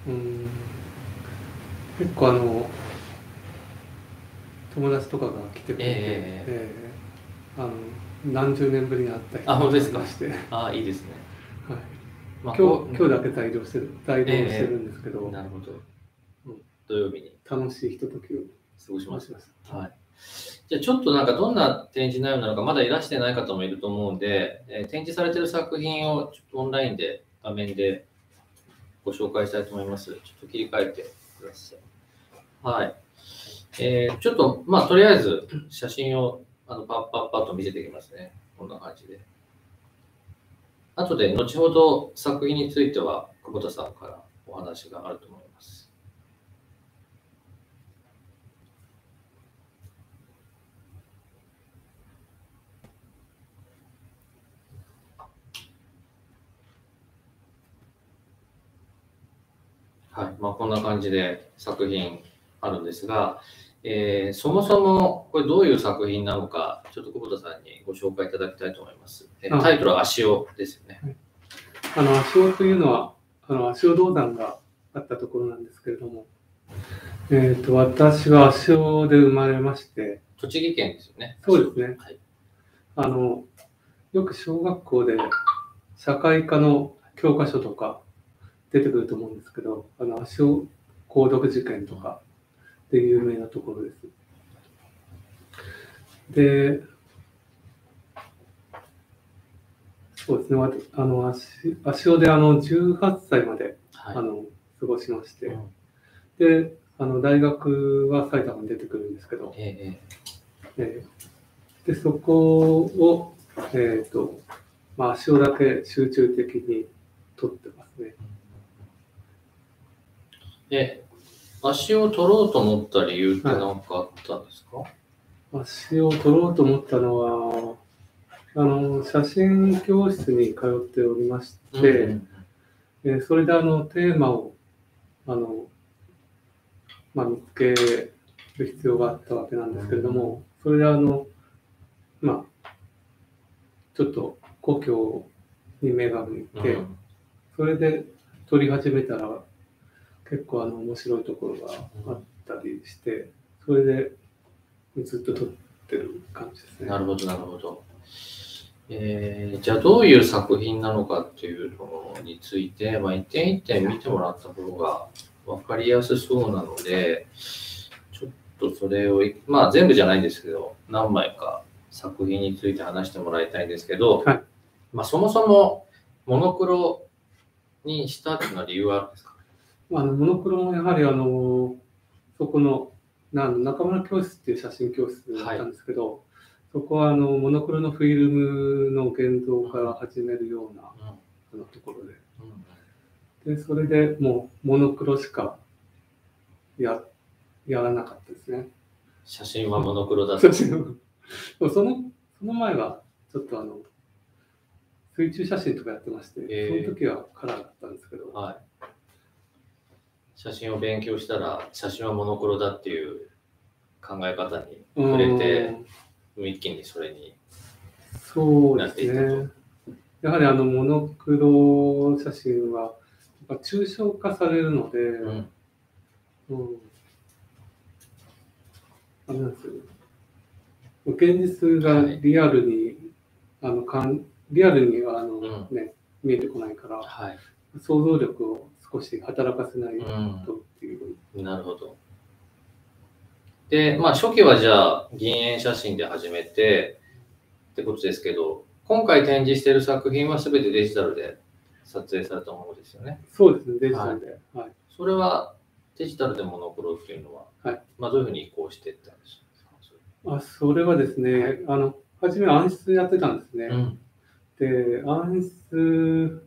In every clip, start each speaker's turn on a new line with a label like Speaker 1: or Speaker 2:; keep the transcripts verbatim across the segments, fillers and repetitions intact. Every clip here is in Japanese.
Speaker 1: うん、結構あの友達とかが来てくれて、
Speaker 2: ええ
Speaker 1: えーあの何十年ぶりに会った人
Speaker 2: あ、本当ですか。
Speaker 1: がいまして、はい、
Speaker 2: あ、いいですね。まあ、こう、う
Speaker 1: 今日今日だ
Speaker 2: ん、
Speaker 1: け帯同してる帯同してる
Speaker 2: え
Speaker 1: んですけ
Speaker 2: え
Speaker 1: ど、
Speaker 2: なるほど。
Speaker 1: うん、
Speaker 2: 土曜日に
Speaker 1: 楽しいひとときを
Speaker 2: 過ごしまし
Speaker 1: 過ごしました。
Speaker 2: た。はい。じゃあちょっとなんかどんな展示内容なのかまだいらしてない方もいると思うんで、えー展示されている作品をちょっとオンラインで画面でご紹介したいと思います。ちょっと切り替えてください。はい。えーちょっと、まあ、とりあえず写真をあのパッパッパッと見せていきますね。こんな感じで。後で、後ほど作品については、久保田さんからお話があると思います。はい。まあ、こんな感じで作品あるんですが、えーそもそもこれどういう作品なのか、ちょっと久保田さんにご紹介いただきたいと思います。えータイトルは足尾ですよね。
Speaker 1: あの足尾というのはあの足尾銅山があったところなんですけれども、えー、と私は足尾で生まれまして、
Speaker 2: 栃木県ですよね。
Speaker 1: そうですね、
Speaker 2: はい、
Speaker 1: あのよく小学校で社会科の教科書とか出てくると思うんですけど、あの足尾鉱毒事件とかで有名なところです。で、そうですね、あの 足, 足尾であのじゅうはっさいまで、はい、あの過ごしまして、うん、であの大学は埼玉に出てくるんですけど、えーえー、でそこを、えーとまあ、足尾だけ集中的に取ってますね。
Speaker 2: で、足を取ろうと思った理由って何かあったんですか？はい、
Speaker 1: 足を取ろうと思ったのは、あの写真教室に通っておりまして、うんうんうん、えー、それであのテーマをあの、まあ、見つける必要があったわけなんですけれども、それであの、まあ、ちょっと故郷に目が向いて、うん、それで撮り始めたら結構あの面白いところがあったりして、それでずっと撮ってる感じですね。
Speaker 2: なるほど、なるほど。えー、じゃあどういう作品なのかっていうのについて、まあ、一点一点見てもらった方が分かりやすそうなので、ちょっとそれを、まあ全部じゃないんですけど、何枚か作品について話してもらいたいんですけど、はい、まあ、そもそもモノクロにしたっていうのは理由はあるんですか？
Speaker 1: あのモノクロもやはりあのそこの中村教室っていう写真教室だったんですけど、はい、そこはあのモノクロのフィルムの現像から始めるような、うん、あのところで、うん、でそれでもうモノクロしか や, やらなかったですね。
Speaker 2: 写真はモノクロだった。
Speaker 1: そのその前はちょっとあの水中写真とかやってまして、えー、その時はカラーだったんですけど、はい、
Speaker 2: 写真を勉強したら写真はモノクロだっていう考え方に触れて、一気にそれになっていったと。
Speaker 1: そうですね。やはりあのモノクロ写真は抽象化されるので、うんうん、あれなんですよ。現実がリアルに、はい、あのかんリアルにはあの、うんね、見えてこないから、はい、想像力を少し働かせないとっていう、
Speaker 2: うん。なるほど。で、まあ初期はじゃあ銀塩写真で始めてってことですけど、今回展示している作品は全てデジタルで撮影されたものですよね。
Speaker 1: そうですね、デジタルで。はいはい、
Speaker 2: それはデジタルでモノクロっていうのは、はい、まあ、どういうふうに移行していったんですか？
Speaker 1: あそれはですね、はい、あの初め暗室やってたんですね。うん、で、暗室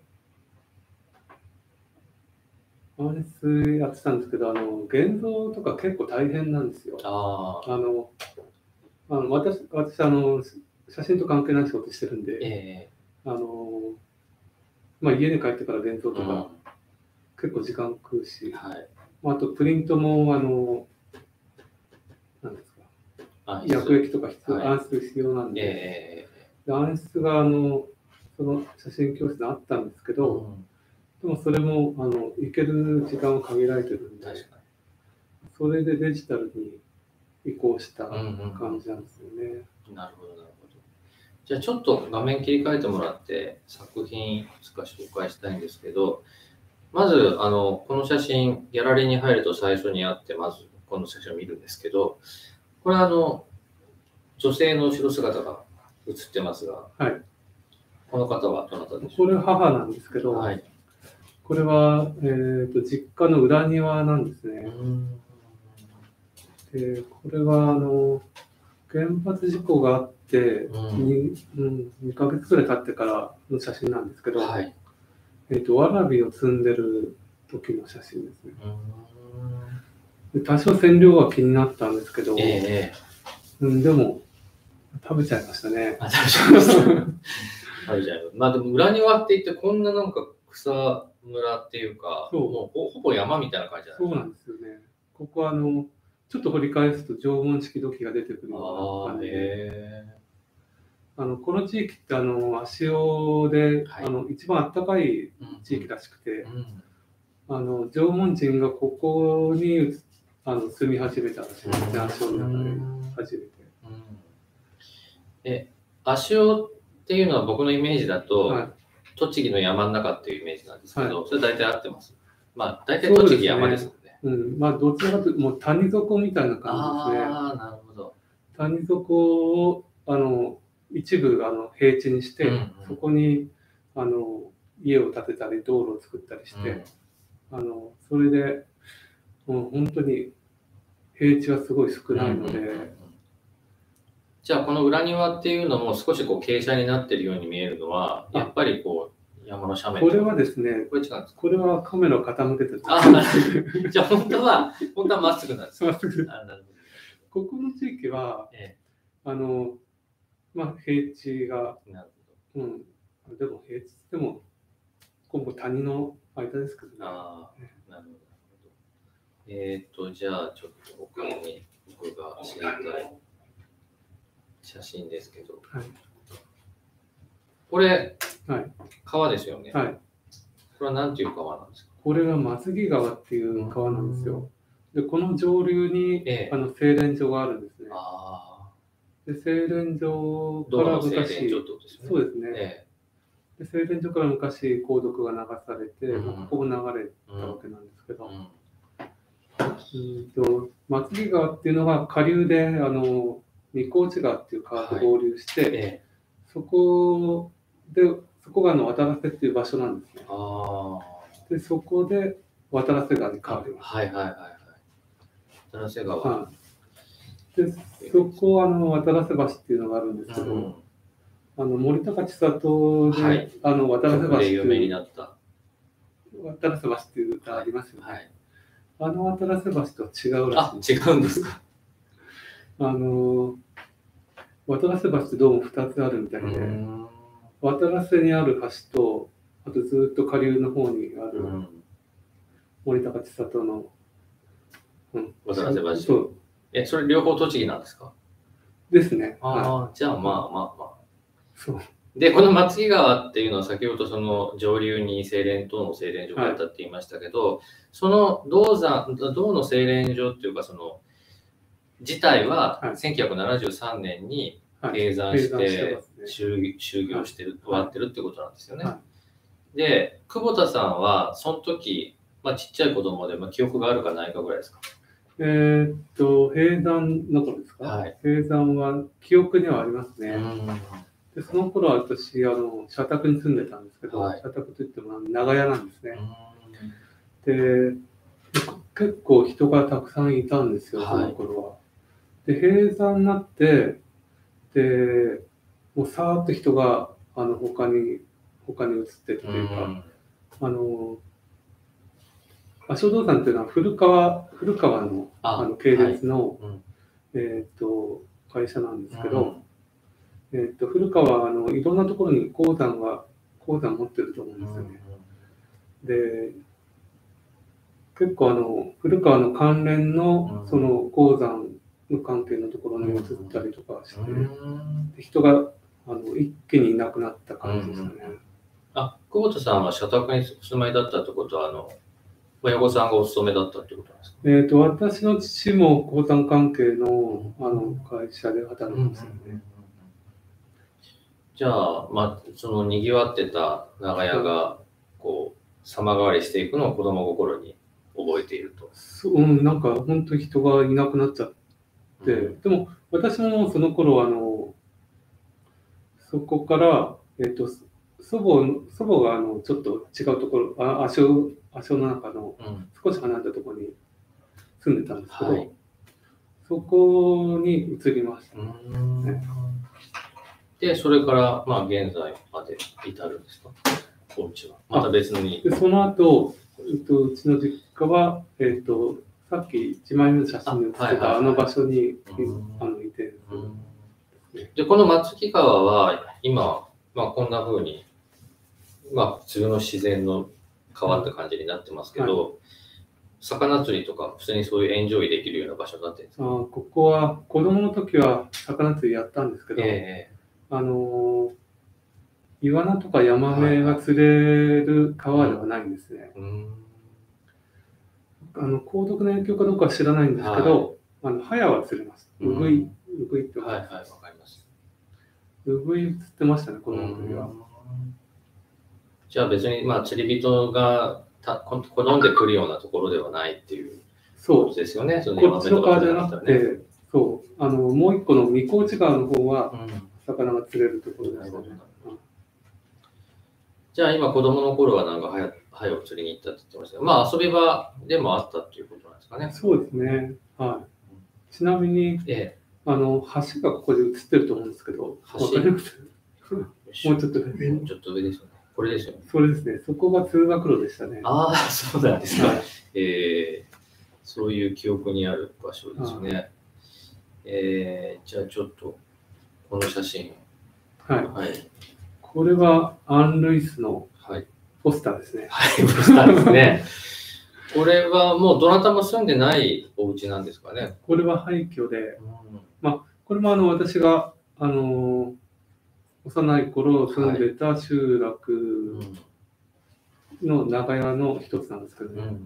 Speaker 1: 暗室やってたんですけど、あの現像とか結構大変なんですよ。ああのあの私私あの写真と関係ない仕事してるんで、えー、あのまあ、家に帰ってから現像とか、うん、結構時間食うし、はい、あとプリントもあのなんですか、薬液とか必要、はい、暗室必要なんで、えー、で暗室があのその写真教室にあったんですけど、 でもそれもあの行ける時間は限られてるんで、
Speaker 2: 確か
Speaker 1: それでデジタルに移行した
Speaker 2: に。うんうん
Speaker 1: 感じなんですよね。
Speaker 2: なるほど、なるほど。じゃあちょっと画面切り替えてもらって作品いくつか紹介したいんですけど、まずあのこの写真、ギャラリーに入ると最初にあって、まずこの写真を見るんですけど、これはあの女性の後ろ姿が写ってますが、
Speaker 1: はい。
Speaker 2: この方はどなたでしょ
Speaker 1: こ
Speaker 2: う
Speaker 1: れ母なんですけど、
Speaker 2: か。はい。
Speaker 1: これは、えー、と実家の裏庭なんですね。でこれはあの原発事故があって、
Speaker 2: うん
Speaker 1: に, うん、にかげつぐらい経ってからの写真なんですけど、
Speaker 2: はい。
Speaker 1: えー、とわらびを摘んでる時の写真ですね。で多少染料は気になったんですけど、
Speaker 2: ええ
Speaker 1: うん、でも食べちゃいましたね。
Speaker 2: あ、食べちゃいました。食べちゃいます。まあでも裏庭って言ってこんななんか草むらっていうか、
Speaker 1: そう
Speaker 2: もうほほぼ山みたいな感じじゃない
Speaker 1: そうなんですよね。ここはあのちょっと掘り返すと縄文式土器が出てくるような感じで、あのこの地域ってあの足尾で、はい、あの一番暖かい地域らしくて、うんうん、あの縄文人がここにあの住み始めたらしいですね、足尾の中で初めて。
Speaker 2: うん、え、足尾っていうのは僕のイメージだと、はい、栃木の山の中っていうイメージなんですけど、はい、それ大体合ってます。まあ大体栃木山ですもんね。
Speaker 1: うん、まあどちらかというともう谷底みたいな感じですね。
Speaker 2: ああ、なるほど。
Speaker 1: 谷底をあの一部あの平地にして、うんうん、そこにあの家を建てたり道路を作ったりして、うん、あのそれでもう本当に平地はすごい少ないので、うんうんうん、
Speaker 2: じゃあこの裏庭っていうのも少しこう傾斜になっているように見えるのはやっぱりこう山の斜面。
Speaker 1: これはですね、これ違うんですか？これはカメラを傾けてる。
Speaker 2: あじゃあ本当は本当はまっすぐなんですか？
Speaker 1: まっすぐ。あ、なるほど。ここの地域は、ええ、あのまあ平地が、なるほど。うん。でも平地でも今後谷の間ですけどね。ああ、なるほど。
Speaker 2: えっとじゃあちょっと他に僕が知りたい写真ですけど。はい。これ、はい、川ですよね。はい。これは何ていう川なんですか？
Speaker 1: これは松木川っていう川なんですよ。で、この上流に、ええ、あの製錬所があるんですね。あで、製錬所から昔、そうですね。ええ、で製錬所から昔、鉱毒が流されて、うん、ここも流れたわけなんですけど、うんうん、と松木川っていうのが下流で、あの三河内川っていう川と合流して、はい、ええ、そこで、そこがあの渡良瀬っていう場所なんですね。あで、そこで渡良瀬川に変わります。
Speaker 2: はいはいはいはい。渡良瀬川。はい、
Speaker 1: で、そこはあの渡良瀬橋っていうのがあるんですけど、うん、あの森高千里で、はい、あの渡良瀬橋っていう、
Speaker 2: 有名になった
Speaker 1: 渡良瀬橋っていう歌ありますよね。はいはい、あの渡良瀬橋とは違うらし
Speaker 2: い。あ、違うんですか。
Speaker 1: あの渡良瀬橋ってどうもふたつあるみたいで、渡良瀬にある橋と、あとずっと下流の方にある森高千里の、
Speaker 2: うん、渡良瀬橋。そう。え、それ両方栃木なんですか？
Speaker 1: ですね。
Speaker 2: ああ、はい、じゃあまあまあまあ。そう。で、この松木川っていうのは先ほどその上流に製錬等の製錬所があったって言いましたけど、はい、その銅山、銅の製錬所っていうかその自体はせんきゅうひゃくななじゅうさんねんに閉山して就業してる、終わってるってことなんですよね。はい、で、久保田さんはその時、まあ、ちっちゃい子供で、まあ、記憶があるかないかぐらいですか？
Speaker 1: えー、っと、閉山の頃ですか？はい、閉山は記憶にはありますね。でその頃は私、あの社宅に住んでたんですけど、はい、社宅といっても長屋なんですね。で、結構人がたくさんいたんですよ、その頃は。はい、で、閉山になって、で、もうさーっと人があの他に、他に移ってっていうか、あの、阿蘇銅山っていうのは古川、古川のあの系列の、はい、えっと、会社なんですけど、うん、えっと、古川はあのいろんなところに鉱山が、鉱山持ってると思うんですよね。うん、で、結構あの、古川の関連のその鉱山の関係のところに移ったりとかして、うん、人があの一気にいなくなった感じですよね。
Speaker 2: あ、久保田さんは社宅にお住まいだったってことは、あの、親御さんがお勤めだったってことなんですか？
Speaker 1: えっと、私の父も鉱山関係の、あの会社で働いてましたね。
Speaker 2: じゃあ、まあ、その賑わってた長屋が、こう、様変わりしていくのを子供心に覚えていると。
Speaker 1: そう、うん、なんか本当に人がいなくなっちゃって、うん、でも私もその頃あの、そこから、えっと、祖母の、祖母があのちょっと違うところ、あ足尾、足尾の中の少し離れたところに住んでたんですけど、はい、そこに移りました、ね。
Speaker 2: で、それから、まあ、現在まで至るんですか、お家は。また別に。
Speaker 1: でその後、えっと、うちの実家は、えっと、さっきいちまいめの写真に写ってたあの場所にあのいて。
Speaker 2: で、この松木川は、今、まあ、こんな風に、まあ、普通の自然の川って感じになってますけど、はい、魚釣りとか、普通にそういうエンジョイできるような場所になってるんですか？
Speaker 1: あ、ここは、子供の時は魚釣りやったんですけど、えー、あの、イワナとかヤマメが釣れる川ではないんですね。はいはい、うんあの皇族の影響かどうかは知らないんですけど、はい、あのハヤは釣れます。ウグイ、ウグイって
Speaker 2: はいはい、わかります。
Speaker 1: ウグイ釣ってましたね、この時は。
Speaker 2: じゃあ別に、まあ、釣り人がた好んでくるようなところではないっていうことですよね。
Speaker 1: そう、こっちの川じゃなくて、そう、あのもう一個の三河内川の方は、魚が釣れるところですよね。うん、
Speaker 2: じゃあ今子供の頃はなんかハヤハヤを釣りに行ったって言ってましたけど、まあ遊び場でもあったっていうことなんですかね。
Speaker 1: そうですね。はい。ちなみに、ええ、あの橋がここで映ってると思うんですけど、
Speaker 2: 橋もう
Speaker 1: ちょっと上、
Speaker 2: もうちょっと上ですよね。これですよね。
Speaker 1: それですね。そこが通学路でしたね。
Speaker 2: ああ、そうなんですか。はい、えー、そういう記憶にある場所ですね。えー、じゃあちょっとこの写真。
Speaker 1: はい。はい、これはアン・ルイスのポスターですね。
Speaker 2: はい、はい、ポスターですね。これはもうどなたも住んでないお家なんですかね。
Speaker 1: これは廃墟で、うん、まあこれもあの私があの幼い頃住んでた集落の長屋の一つなんですけどね。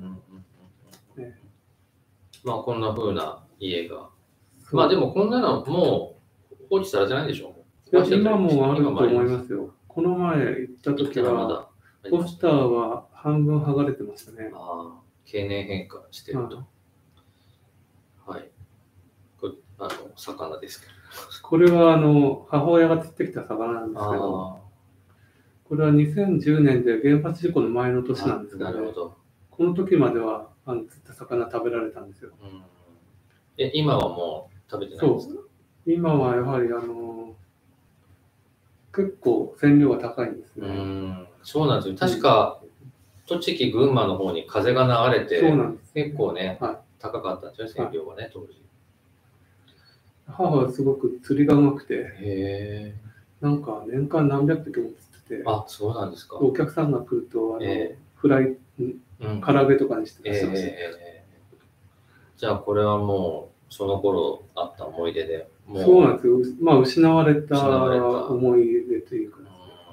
Speaker 2: まあこんな風な家が。まあでもこんなのもう放置されてないんでしょう。
Speaker 1: いや今もあると思いますよ。この前行った時はポスターは半分剥がれてましたね。
Speaker 2: ああ、経年変化してると。はい。これあの魚ですけど。
Speaker 1: これはあの母親が釣ってきた魚なんですけど、これはにせんじゅうねんで原発事故の前の年なんですけど、ね、なるほど。この時まではあの釣った魚食べられたんですよ。うん、
Speaker 2: え今はもう食べてないんですか？
Speaker 1: そう今はやはりあの結構線量が高いんですね。
Speaker 2: うん、そうなんですよ。確か、うん、栃木、群馬の方に風が流れて、そうなんです、結構ね、はい、高かったんですよね、線量がね、当時。
Speaker 1: 母はすごく釣りがうまくて、へなんか年間何百匹も釣ってて、
Speaker 2: あ、そうなんですか。
Speaker 1: お客さんが来ると、あのフライ、うん、唐揚げとかにして出してました。
Speaker 2: えー、じゃあこれはもう、その頃あった思い出で。
Speaker 1: もうそうなんですよ。まあ、失われた思い出というか。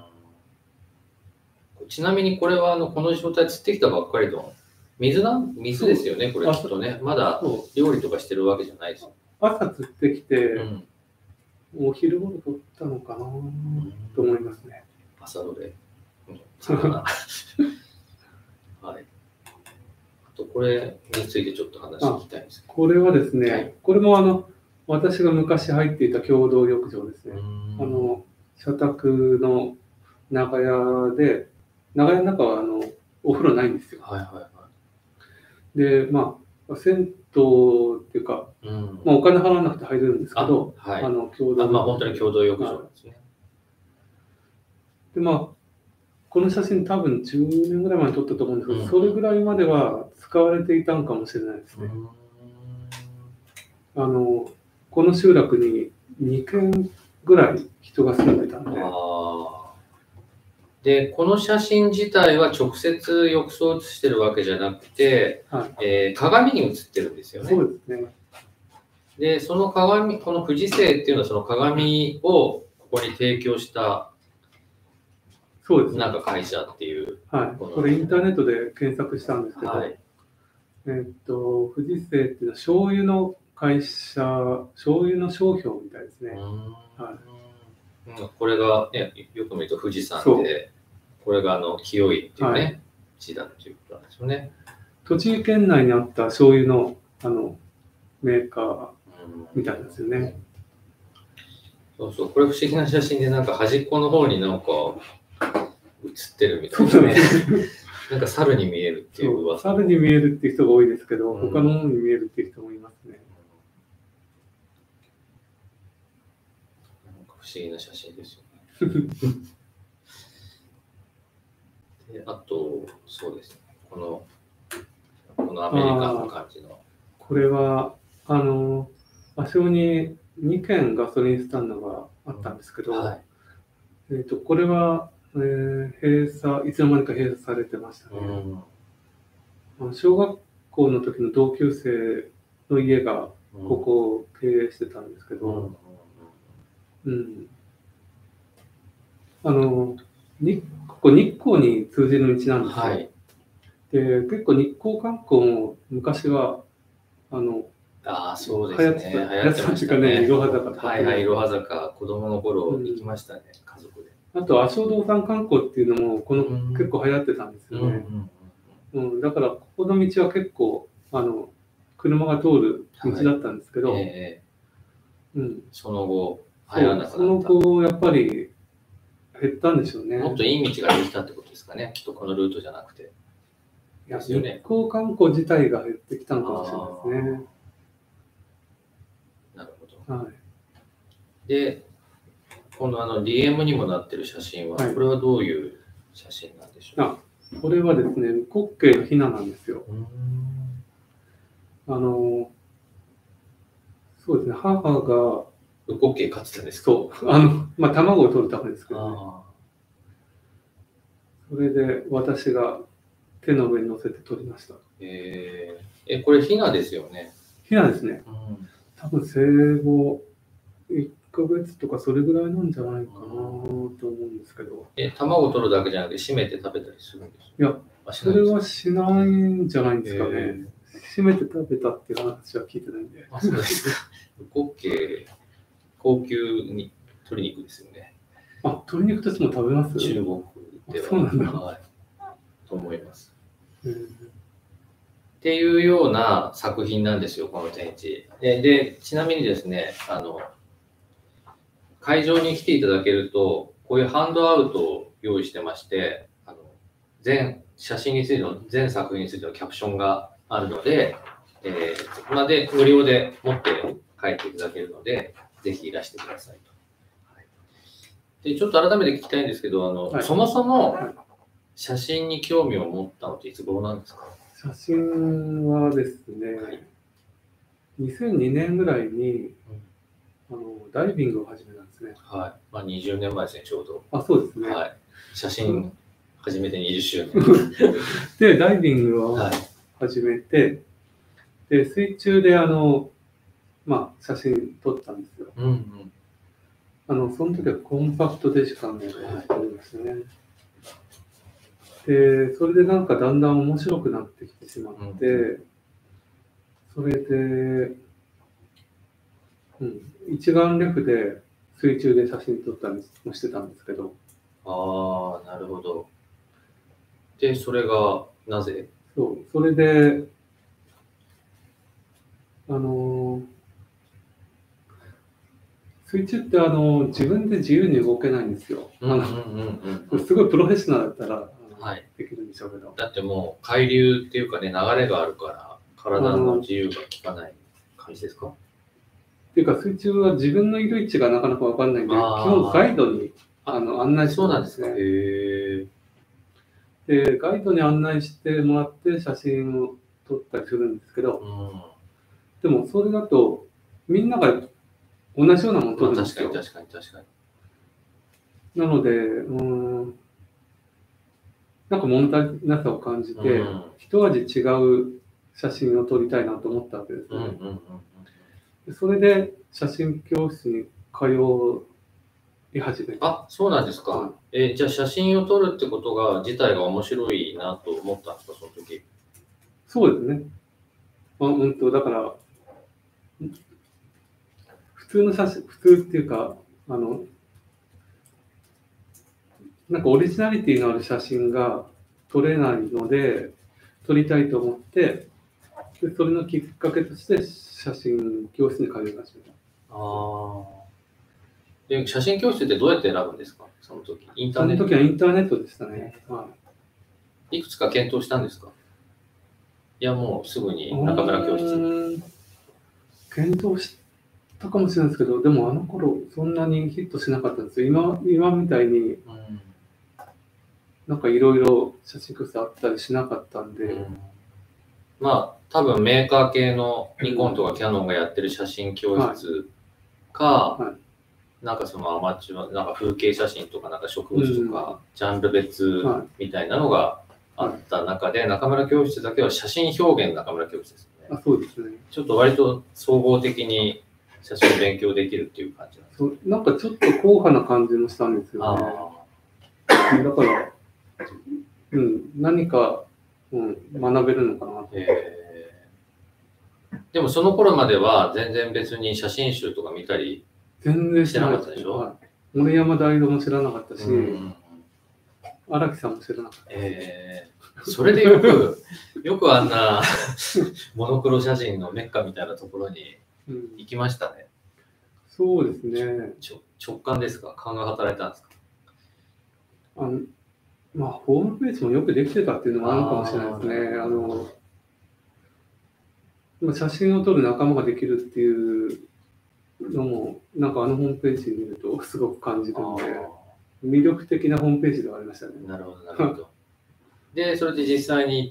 Speaker 2: ちなみにこれはあのこの状態釣ってきたばっかりの水な水ですよね、これきっとね。まだ料理とかしてるわけじゃないですよ。
Speaker 1: 朝釣ってきて、うん、お昼頃取ったのかなと思いますね。
Speaker 2: 朝どれ。うん、はい。あとこれについてちょっと話聞きたいんですけど。
Speaker 1: これはですね、はい、これもあの私が昔入っていた共同浴場ですね。あの社宅の長屋で、長屋の中はあのお風呂ないんですよ。はいはいはい、で、まあ、銭湯っていうか、うん、まあ、お金払わなくて入れるんですけど、
Speaker 2: あ、はい、あの共同浴場。まあ、本当に共同浴場なんですね。
Speaker 1: で、まあ、この写真多分じゅうねんぐらい前に撮ったと思うんですけど、うん、それぐらいまでは使われていたんかもしれないですね。うん、あの、この集落ににけんぐらい人が住んでたんで。
Speaker 2: あで、この写真自体は直接浴槽を写してるわけじゃなくて、はい、えー、鏡に映ってるんですよね。
Speaker 1: そうですね。
Speaker 2: で、その鏡、この富士星っていうのはその鏡をここに提供した
Speaker 1: そうですね。
Speaker 2: なんか会社っていう。
Speaker 1: はい。これインターネットで検索したんですけど、はい、えーっと、富士製っていうのは醤油の会社、醤油の商標みたいですね。はい、
Speaker 2: うん、これが、ね、よく見ると富士山で、これがあの清いっていうね、はい、字だっていうことなんですよね。
Speaker 1: 栃木県内にあった醤油のあのメーカーみたいですよね。
Speaker 2: そうそう、これ不思議な写真で、なんか端っこの方になんか写ってるみたいなね。なんか猿に見えるっていう噂。
Speaker 1: 猿に見えるっていう人が多いですけど、うん、他のものに見えるっていう人もいますね。
Speaker 2: なんか不思議な写真ですよね。で、あと、そうですね。この、このアメリカンな感じの。
Speaker 1: これは、あの、場所ににけんガソリンスタンドがあったんですけど、はい、えーと、これは、えー、閉鎖、いつの間にか閉鎖されてましたね。うん、小学校の時の同級生の家がここを経営してたんですけど、うん、うん、あの、にここ日光に通じる道なんですよ。はい、で、結構日光観光も昔は、あの、
Speaker 2: ああ、そうですね。
Speaker 1: 流行ってましたね。いろは坂とか。
Speaker 2: はいはい、いろは坂、子供の頃行きましたね、うん、家族で。
Speaker 1: あと、阿蘇道山観光っていうのも、この、うん、結構流行ってたんですよね。うん、うんうん、だから、ここの道は結構、あの、車が通る道だったんですけど、はい、え
Speaker 2: ーうん、その後、流行らなくなった。
Speaker 1: その後、やっぱり減ったんでしょうね。
Speaker 2: もっといい道ができたってことですかね、きっとこのルートじゃなくて。
Speaker 1: いや、日光観光自体が減ってきたのかもしれないですね。
Speaker 2: なるほど。
Speaker 1: はい、
Speaker 2: で、このあの ディーエム にもなってる写真は、はい、これはどういう写真なんでしょうか。
Speaker 1: あ、これはですね、ウコッケイのヒナなんですよ。あの、そうですね、母が、
Speaker 2: ウコッケイ飼ってたんですか。
Speaker 1: そう、あの、まあ、卵を取るためですけどね。それで私が手の上に乗せて取りました。
Speaker 2: えー、え、これヒナですよね。
Speaker 1: ヒナですね。うん、多分生後いっかげつとかそれぐらいなんじゃないかなと思うんですけど。
Speaker 2: え、卵を取るだけじゃなくて締めて食べたりするんですか。
Speaker 1: いや、それはしないんじゃないんですかね。締めて食べたっていう話は聞いてないんで。
Speaker 2: あ、そうですか。ウコッケイ、高級に鶏肉ですよね。
Speaker 1: あ、鶏肉としても食べます？
Speaker 2: 中国では。
Speaker 1: そうなんだ。
Speaker 2: はい。と思います。うん、っていうような作品なんですよ、この展示。で、でちなみにですね、あの、会場に来ていただけると、こういうハンドアウトを用意してまして、あの全写真についての、全作品についてのキャプションがあるので、えー、まで無料で持って帰っていただけるので、ぜひいらしてくださいと。はい、でちょっと改めて聞きたいんですけど、あの、はい、そもそも写真に興味を持ったのっていつ頃なんですか？
Speaker 1: 写真はですね、はい、にせんにねんぐらいに、うん、あのダイビングを始めたんですね。
Speaker 2: はい。まあ、にじゅうねんまえですね、ちょうど。
Speaker 1: あ、そうですね。
Speaker 2: はい。写真始めてにじゅっしゅうね
Speaker 1: ん。で、ダイビングを始めて、はい、で、水中であの、まあ、写真撮ったんですよ。うんうん、あの、その時はコンパクトデジカメで撮りましたね。はい、で、それでなんかだんだん面白くなってきてしまって、うん、それで、うん、一眼レフで水中で写真撮ったりもしてたんですけど。
Speaker 2: ああ、なるほど。で、それがなぜ？
Speaker 1: そう、それで、あの、水中ってあの自分で自由に動けないんですよ。すごいプロフェッショナルだったら、はい、できるんでしょうけど。
Speaker 2: だってもう海流っていうかね、流れがあるから体の自由が利かない感じですか？
Speaker 1: っていうか水中は自分のいる位置がなかなか分かんないんで、基本ガイドにあの案内してもらうんですね。
Speaker 2: そうなんですか。
Speaker 1: へで、ガイドに案内してもらって写真を撮ったりするんですけど、うん、でもそれだとみんなが同じようなものを撮るんですよ。
Speaker 2: 確かに確かに確かに。
Speaker 1: なので、うん、なんか物足りなさを感じて、うん、一味違う写真を撮りたいなと思ったわけですね。それで写真教室に通い始めた。
Speaker 2: あ、そうなんですか。
Speaker 1: はい
Speaker 2: えーじゃあ写真を撮るってことが自体が面白いなと思ったんですか、その時。
Speaker 1: そうですね。あ、うんと、だから、普通の写真、普通っていうか、あの、なんかオリジナリティのある写真が撮れないので、撮りたいと思って、でそれのきっかけとして写真教室に通いました。
Speaker 2: ああ。で、写真教室ってどうやって選ぶんですか、その時。インター
Speaker 1: その
Speaker 2: ネット。
Speaker 1: 時はインターネットでしたね。はい
Speaker 2: くつか検討したんですか。いや、もうすぐ
Speaker 1: い、
Speaker 2: に中村教室。
Speaker 1: うーん検討したかもしれないですけど、でもあの頃そんなにヒットしなかったんですよ。今、今みたいに
Speaker 2: うん
Speaker 1: なんかいろいろ写真教室あったりしなかったんで、
Speaker 2: うんまあ、多分メーカー系のニコンとかキヤノンがやってる写真教室か、
Speaker 1: はいはい
Speaker 2: なんかそのアマチュア、なんか風景写真とか、なんか植物とか、ジャンル別みたいなのがあった中で、中村教室だけは写真表現中村教室ですよね。
Speaker 1: あ、そうですね。
Speaker 2: ちょっと割と総合的に写真を勉強できるっていう感じなんですか。
Speaker 1: そうなんかちょっと硬派な感じもしたんですよね。だから、うん、何か、うん、学べるのかなと。
Speaker 2: えー、でもその頃までは全然別に写真集とか見たり
Speaker 1: 全然
Speaker 2: してなかったでしょ。
Speaker 1: はい、森山大道も知らなかったし、
Speaker 2: うん
Speaker 1: 荒木さんも知らなかった。
Speaker 2: えー、それでよく、よくあんなモノクロ写真のメッカみたいなところに行きましたね。
Speaker 1: うん、そうですね。
Speaker 2: ちょ直感ですか、勘が働いたんですか。
Speaker 1: あのまあ、ホームページもよくできてたっていうのもあるかもしれないですね。あの写真を撮る仲間ができるっていうのも、なんかあのホームページ見るとすごく感じるので、魅力的なホームページではありましたね。
Speaker 2: なるほど、なるほど。で、それで実際に行って、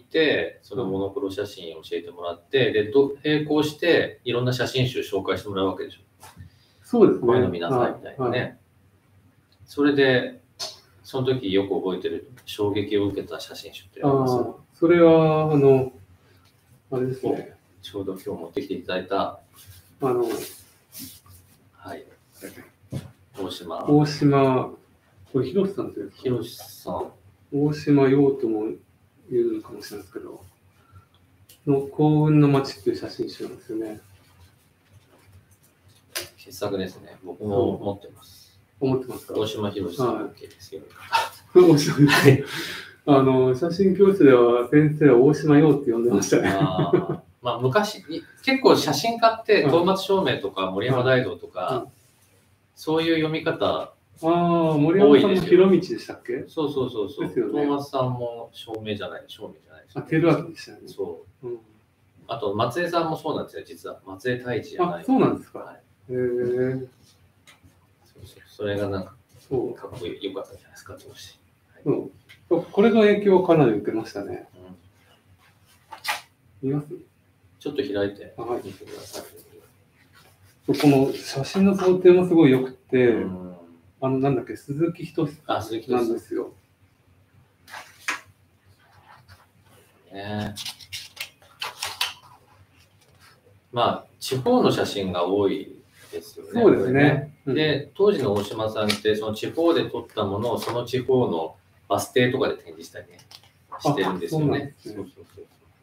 Speaker 2: そのモノクロ写真を教えてもらって、で、並行していろんな写真集紹介してもらうわけでしょ。
Speaker 1: そうですね。
Speaker 2: こういうの見なさいみたいなね。はいはい、それで、その時よく覚えてる衝撃を受けた写真集ってあります？
Speaker 1: あそれは、あの、あれですね。
Speaker 2: ちょうど今日持ってきていただいた、
Speaker 1: あの、
Speaker 2: はい。大島。
Speaker 1: 大島、これ広瀬さんですよ。
Speaker 2: 広瀬さん。
Speaker 1: 大島洋とも言うのかもしれないですけど、の幸運の街っていう写真集なんですよね。
Speaker 2: 傑作ですね。僕も持ってます。
Speaker 1: 思ってますか？
Speaker 2: 大島広瀬さん OK ですよ。
Speaker 1: 大島はい。あの、写真教室では先生は大島洋って呼んでましたね。
Speaker 2: あまあ昔、結構写真家って東松照明とか森山大道とか、はいはい、そういう読み方、
Speaker 1: ああ、森山さんも広道でしたっけ？
Speaker 2: そうそうそうそう。ですよね。東松さんも照明じゃない、照明じゃないです、
Speaker 1: ね。あ、照明でしたね。
Speaker 2: そう。うん、あと、松江さんもそうなんですよ、実は。松江太一じゃない。
Speaker 1: あ、そうなんですか。はい、へえ。
Speaker 2: そうそう。それがなんか、そうかっこよかったじゃないですか、当時。
Speaker 1: はい、うん。これが影響をかなり受けましたね。うん、見ます？
Speaker 2: ちょっと開いて
Speaker 1: 見
Speaker 2: てください。
Speaker 1: はい、この写真の想定もすごい良くて、うんあの、なんだっけ、鈴木仁なんですよ。
Speaker 2: ね、まあ、地方の写真が多いですよね。
Speaker 1: そうですね。
Speaker 2: うん、で、当時の大島さんって、その地方で撮ったものを、その地方のバス停とかで展示したりね、してるんですよね。そうそうそう。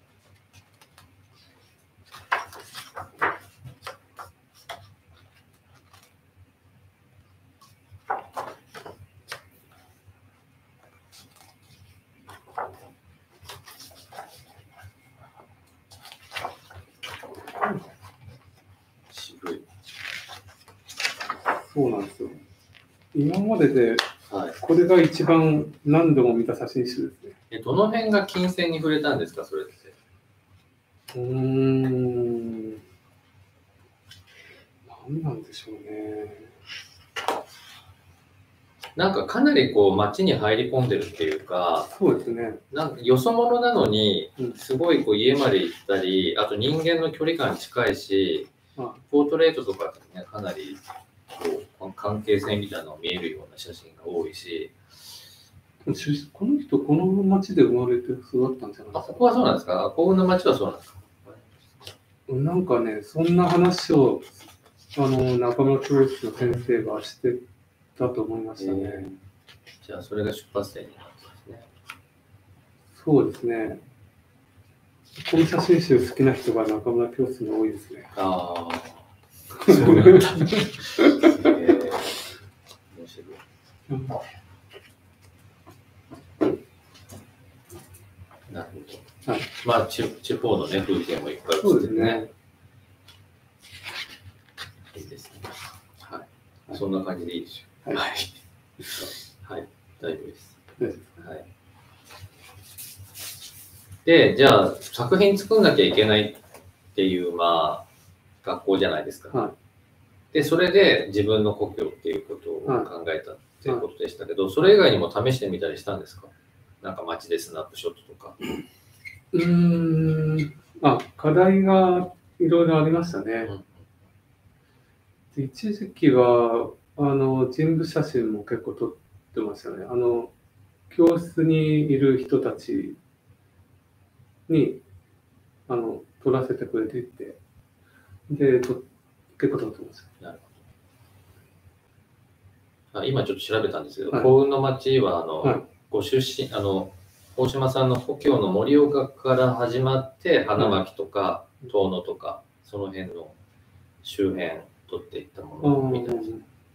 Speaker 1: そうなんですよ。今までで、これが一番何度も見た写真集ですね。
Speaker 2: え、どの辺が金銭に触れたんですか、それって。
Speaker 1: うーん。何なんでしょうね。
Speaker 2: なんかかなりこう街に入り込んでるっていうか、
Speaker 1: そうですね。
Speaker 2: なんかよそ者なのに、すごいこう家まで行ったり、あと人間の距離感近いし、ポートレートとかってね、かなりこう関係性みたいなのが見えるような写真が多いし。
Speaker 1: この人、この町で生まれて育ったんじゃないですか。
Speaker 2: あ、ここはそうなんですか。幸運の町はそうなんですか。
Speaker 1: なんかね、そんな話をあの中村教室の先生がしてだと思いましたね。
Speaker 2: えー、じゃあ、それが出発点になってますね。
Speaker 1: そうですね。この写真集好きな人が中村教室に多いですね。
Speaker 2: ああ、そうなんだ。えー、面白い。
Speaker 1: うん
Speaker 2: なるほど。
Speaker 1: はい、
Speaker 2: まあ地、地方のね、風景もいっぱい
Speaker 1: そうです
Speaker 2: 映ってるね。
Speaker 1: ね。
Speaker 2: いいですね。はい。はい、そんな感じでいいですよ。
Speaker 1: はい。
Speaker 2: はい。はい、大丈夫です。
Speaker 1: です。
Speaker 2: はい。で、じゃあ、作品作んなきゃいけないっていう、まあ、学校じゃないですか。
Speaker 1: はい、
Speaker 2: で、それで自分の故郷っていうことを考えたっていうことでしたけど、はい、それ以外にも試してみたりしたんですか？なんか街でスナップショットとか。
Speaker 1: うーん、あ、課題がいろいろありましたね。うん、一時期はあの人物写真も結構撮ってましたね。あの教室にいる人たちにあの撮らせてくれていて、でと結構撮ってました。
Speaker 2: なるほど。あ、今ちょっと調べたんですけど、
Speaker 1: はい、
Speaker 2: 幸運の町はあの、はい、ご出身、あの大島さんの故郷の盛岡から始まって花巻とか遠野とかその辺の周辺撮っていったものみたいです。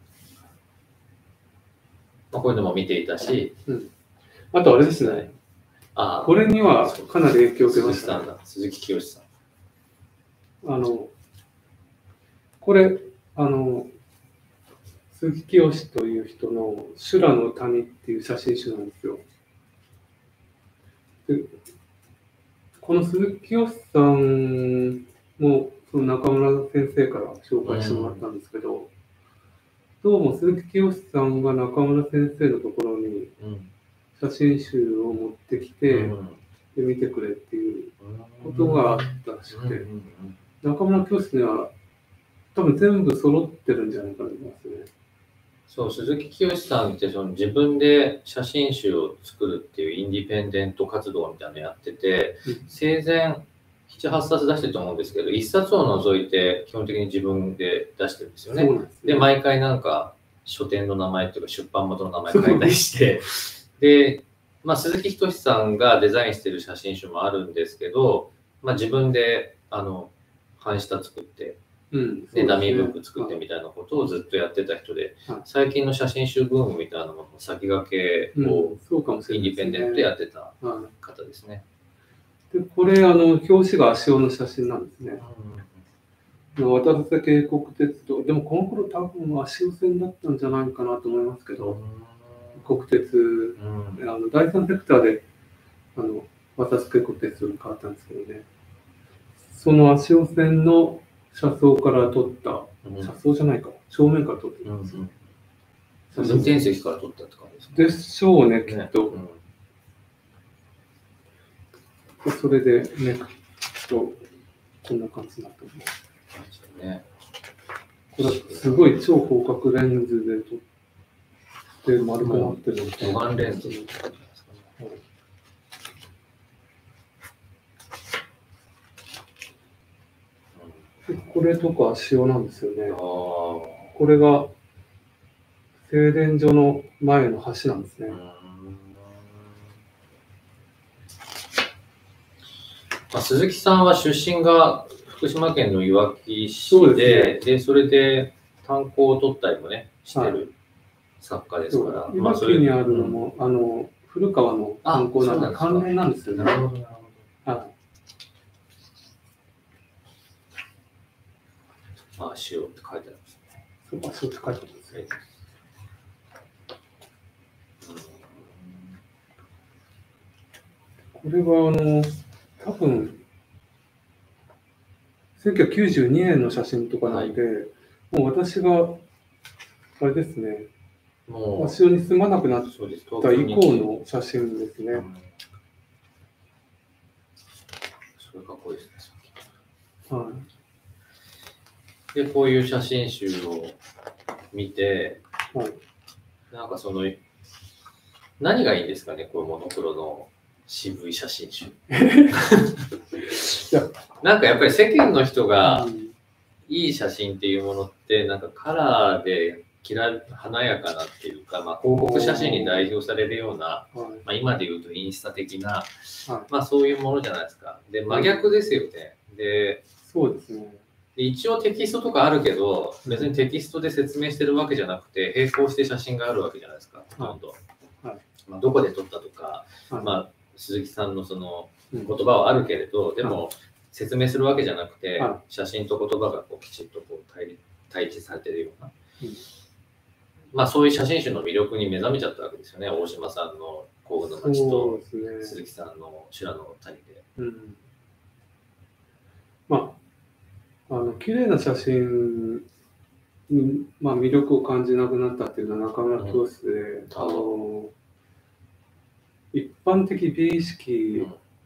Speaker 2: まあ、こういうのも見ていたし、
Speaker 1: うん、あとあれですね、あ、これにはかなり影響を受けましたね。
Speaker 2: 鈴木清さん。
Speaker 1: あのこれあの鈴木清という人の「修羅の谷」っていう写真集なんですよ。でこの鈴木清さんもその中村先生から紹介してもらったんですけど、うん、どうも鈴木清さんが中村先生のところに写真集を持ってきて、うん、で見てくれっていうことがあったらしくて、うん、中村清には多分全部揃ってるんじゃないかと思いますね。
Speaker 2: そう、鈴木清さんってその自分で写真集を作るっていうインディペンデント活動みたいなのやってて、うん、生前なな、はっさつ出してると思うんですけど、いっさつを除いて基本的に自分で出してるんですよね。で, すねで、毎回なんか書店の名前というか出版元の名前書いたりして、で、まあ、鈴木仁さんがデザインしてる写真集もあるんですけど、まあ、自分であの版下作って、うん、で、ね、ダミーブック作ってみたいなことをずっとやってた人で、はい、最近の写真集ブームみたいなのも先駆けをインディペンデントでやってた方ですね。
Speaker 1: でこれあの表紙が足尾の写真なんですね。うん、渡瀬渓谷鉄道、でもこの頃多分足尾線だったんじゃないかなと思いますけど、うん、国鉄、うん、あのだいさんセクターであの渡瀬渓谷鉄道に変わったんですけどね、その足尾線の車窓から撮った、うん、車窓じゃないか、正面から撮ってるんですよ。
Speaker 2: 運転席から撮ったって感じですか？
Speaker 1: でしょうね、きっと。ね、うん、それでね、きっとこんな感じになってます。ね、これすごい超広角レンズで撮って丸くなってるんですよ。
Speaker 2: 護岸レンズ。
Speaker 1: これとか足尾なんですよね。これが製電所の前の橋なんですね。
Speaker 2: まあ、鈴木さんは出身が福島県のいわき市で、 そ, で、ね、でそれで炭鉱を取ったりもねしてる作家ですから。
Speaker 1: いわきにあるのも、うん、あの古川の炭鉱なんで関連なんですよね。なるほどなるほど。はい。
Speaker 2: まあ、塩って書いてあるんですね。
Speaker 1: そう、塩って書いてあるんですね。これはあの多分せんきゅうひゃくきゅうじゅうにねんの写真とかなんで、はい、もう私があれですね、もう足尾に住まなくなった以降の写真ですね。うん、
Speaker 2: それかっこいいです
Speaker 1: ね。はい。
Speaker 2: で、こういう写真集を見て、はい、なんかその何がいいんですかね、こういうモノクロの渋い写真集。なんかやっぱり世間の人がいい写真っていうものってなんかカラーできら華やかなっていうか、まあ、広告写真に代表されるような、
Speaker 1: はい
Speaker 2: まあ、今で言うとインスタ的な、
Speaker 1: はい
Speaker 2: まあ、そういうものじゃないですか。で、真逆ですよね。で、
Speaker 1: そうですね。
Speaker 2: で一応テキストとかあるけど、別にテキストで説明してるわけじゃなくて、並行して写真があるわけじゃないですか、ほとんど。
Speaker 1: はい
Speaker 2: まあ、どこで撮ったとか、
Speaker 1: はい
Speaker 2: まあ、鈴木さんのその
Speaker 1: うん
Speaker 2: 言葉はあるけれど、で
Speaker 1: は
Speaker 2: も説明するわけじゃなくて、
Speaker 1: は
Speaker 2: 写真と言葉がこうきちっとこう対対峙されてるような、
Speaker 1: うん
Speaker 2: まあ、そういう写真集の魅力に目覚めちゃったわけですよね。大島さんの幸運の街
Speaker 1: そ
Speaker 2: と
Speaker 1: うですね。
Speaker 2: 鈴木さんの修羅の谷で。
Speaker 1: うん、まあ、あの綺麗な写真に、まあ、魅力を感じなくなったっていうのは中村教室で、
Speaker 2: うん、
Speaker 1: あの一般的美意識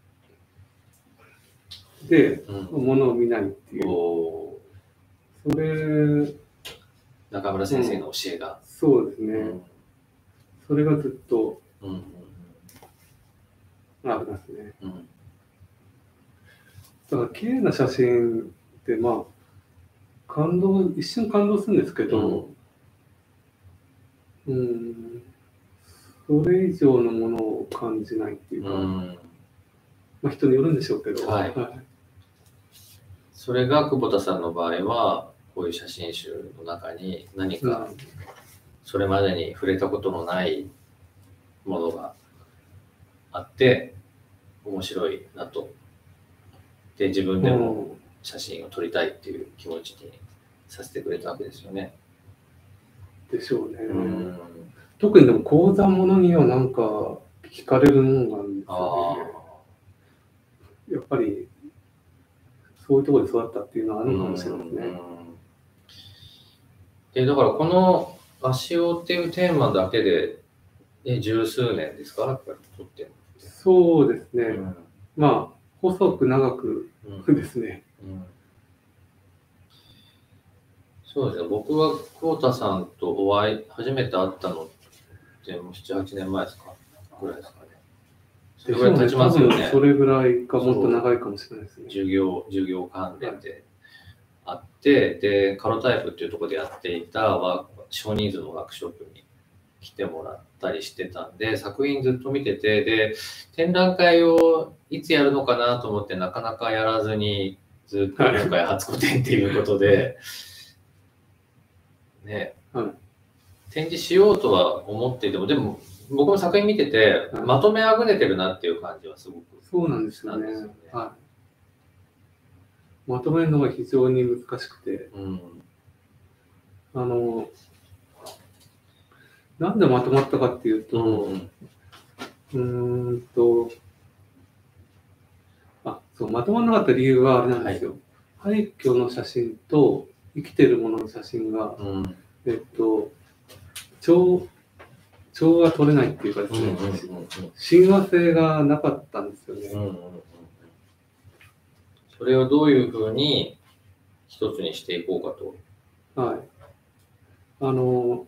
Speaker 1: でものを見ないっていう、うん、それ
Speaker 2: 中村先生の教えが、
Speaker 1: うん、そうですね、うん、それがずっとありますね、うん、だから綺麗な写真ってまあ感動一瞬感動するんですけど、うん、うんそれ以上のものを感じないっていうか、うん、まあ、人によるんでしょうけど、
Speaker 2: はいはい、それが久保田さんの場合はこういう写真集の中に何かそれまでに触れたことのないものがあって面白いなと、で自分でも写真を撮りたいっていう気持ちにさせてくれたわけですよね。
Speaker 1: でしょうね。うん、
Speaker 2: 特
Speaker 1: にでも講座ものにはなんか聞かれるものがあるんですよね。やっぱりそういうところで育ったっていうのはあるのかもしれないですね。
Speaker 2: でだからこの足尾っていうテーマだけで、ね、十数年ですか、やっぱり撮ってるの。
Speaker 1: そうですね。うん、まあ細く長くですね。うんうん、
Speaker 2: そうですね。僕は久保田さんとお会い初めて会ったのってもうなな、はちねんまえですかぐらいですかね。
Speaker 1: それぐらい経ちますよね。それぐらいかもっと長いかもしれないですね。
Speaker 2: 授業授業関連であって、はい、でカロタイプっていうところでやっていた少人数のワークショップに来てもらったりしてたんで、作品ずっと見てて、で展覧会をいつやるのかなと思ってなかなかやらずにずっと今回初個展っていうことで、ね、はい、展示しようとは思っていても、でも僕も作品見てて、はい、まとめあぐねてるなっていう感じはすごく
Speaker 1: そうなんですよね。はい、まとめるのが非常に難しくて、うん、あのなんでまとまったかっていうと、うん、うーんとあそうまとまらなかった理由はあれなんですよ。はい、廃墟の写真と生きてるものの写真が、うん、えっと調調が取れないっていうかですね、親和性がなかったんですよね。うんうんうん、
Speaker 2: それをどういうふうに一つにしていこうかと。
Speaker 1: はい。あの、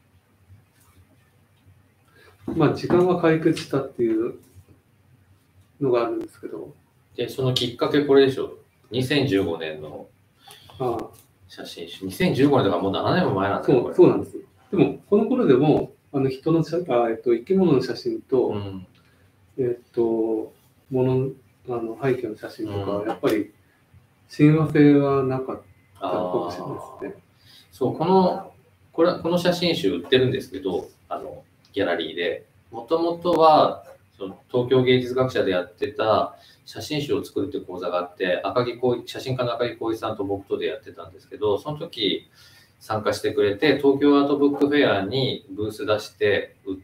Speaker 1: まあ時間が解決したっていうのがあるんですけど。
Speaker 2: で、そのきっかけこれでしょ。にせんじゅうごねんの写真集。にせんじゅうごねんだからもうななねんも前なんですよ。
Speaker 1: そう、そうなんです。でも、この頃でも、あの人のあ、えっと、生き物の写真と、うん、えっと、もの、あの背景の写真とか、うん、やっぱり親和性はなかったかもしれないですね。
Speaker 2: そう、この、これ、この写真集売ってるんですけど、あの、ギャラリーで。もともとは、その東京芸術学者でやってた写真集を作るっていう講座があって、赤木浩一、写真家の赤木浩一さんと僕とでやってたんですけど、その時参加してくれて、東京アートブックフェアにブース出して売って、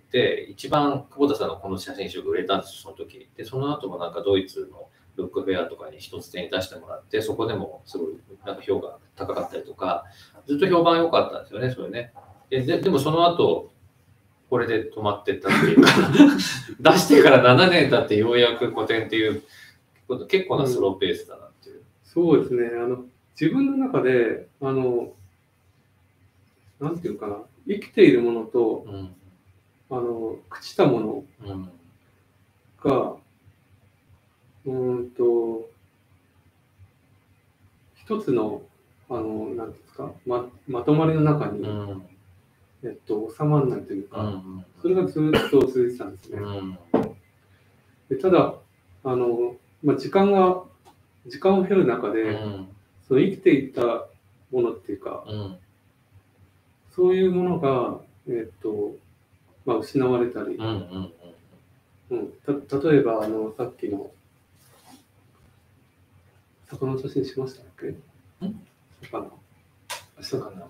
Speaker 2: 一番久保田さんのこの写真集が売れたんですよ、その時。で、その後もなんかドイツのブックフェアとかに一つ手に出してもらって、そこでもすごいなんか評価高かったりとか、ずっと評判良かったんですよね、それね。で、で、でもその後、これで止まってったっていうか、出してからななねん経ってようやく個展っていう、結構なスローペースだなっていう。うん、
Speaker 1: そうですね。あの、自分の中で、あの、なんていうかな、生きているものと、うん、あの、朽ちたものが、うん、うんと、一つの、あの、なんですか、ま、まとまりの中にえっと、収まらないというか、
Speaker 2: うんうん
Speaker 1: それがずっと続いてたんですね。
Speaker 2: うん
Speaker 1: でただ、あの、まあ、時間が、時間を経る中で、
Speaker 2: うん
Speaker 1: その生きていたものっていうか、
Speaker 2: うん
Speaker 1: そういうものが、えっと、まあ、失われたり、
Speaker 2: うんうん
Speaker 1: うん、た例えば、あの、さっきの、魚の写真しましたっけ？
Speaker 2: ん
Speaker 1: 魚。
Speaker 2: 魚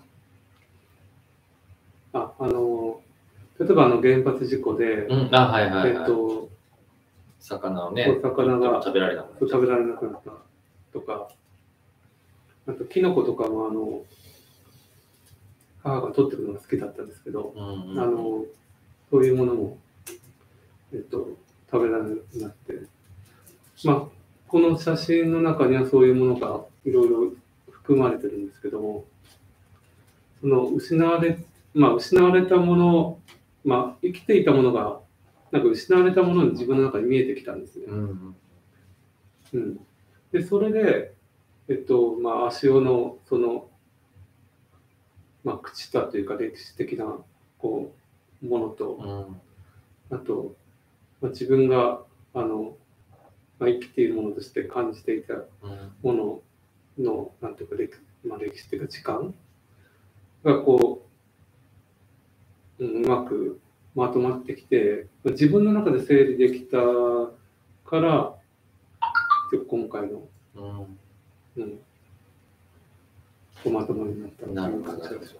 Speaker 1: あ、あの、例えばあの原発事故で、
Speaker 2: うんあはいはい
Speaker 1: え
Speaker 2: はい、
Speaker 1: っと、
Speaker 2: 魚をね
Speaker 1: そう魚が
Speaker 2: 食べられなくなっちゃう
Speaker 1: 食べられなくなったとか、あとキノコとかもあの母が取ってるのが好きだったんですけど、
Speaker 2: うんうん
Speaker 1: あのそういうものも、えっと、食べられなくなって、まあ、この写真の中にはそういうものがいろいろ含まれてるんですけども、その失われ、まあ、失われたもの、まあ、生きていたものがなんか失われたものに自分の中に見えてきたんですね。
Speaker 2: うんうん
Speaker 1: うん、でそれで、えっとまあ、足尾のその、まあ、朽ちたというか歴史的なこうものと、
Speaker 2: うん
Speaker 1: あと、まあ、自分があの、まあ、生きているものとして感じていたものの、なんていうか歴、まあ、歴史的な時間がこう、うん、うまくまとまってきて、自分の中で整理できたから今回の、
Speaker 2: うん
Speaker 1: うんおまとまりになった
Speaker 2: なるほど、
Speaker 1: 感じがします。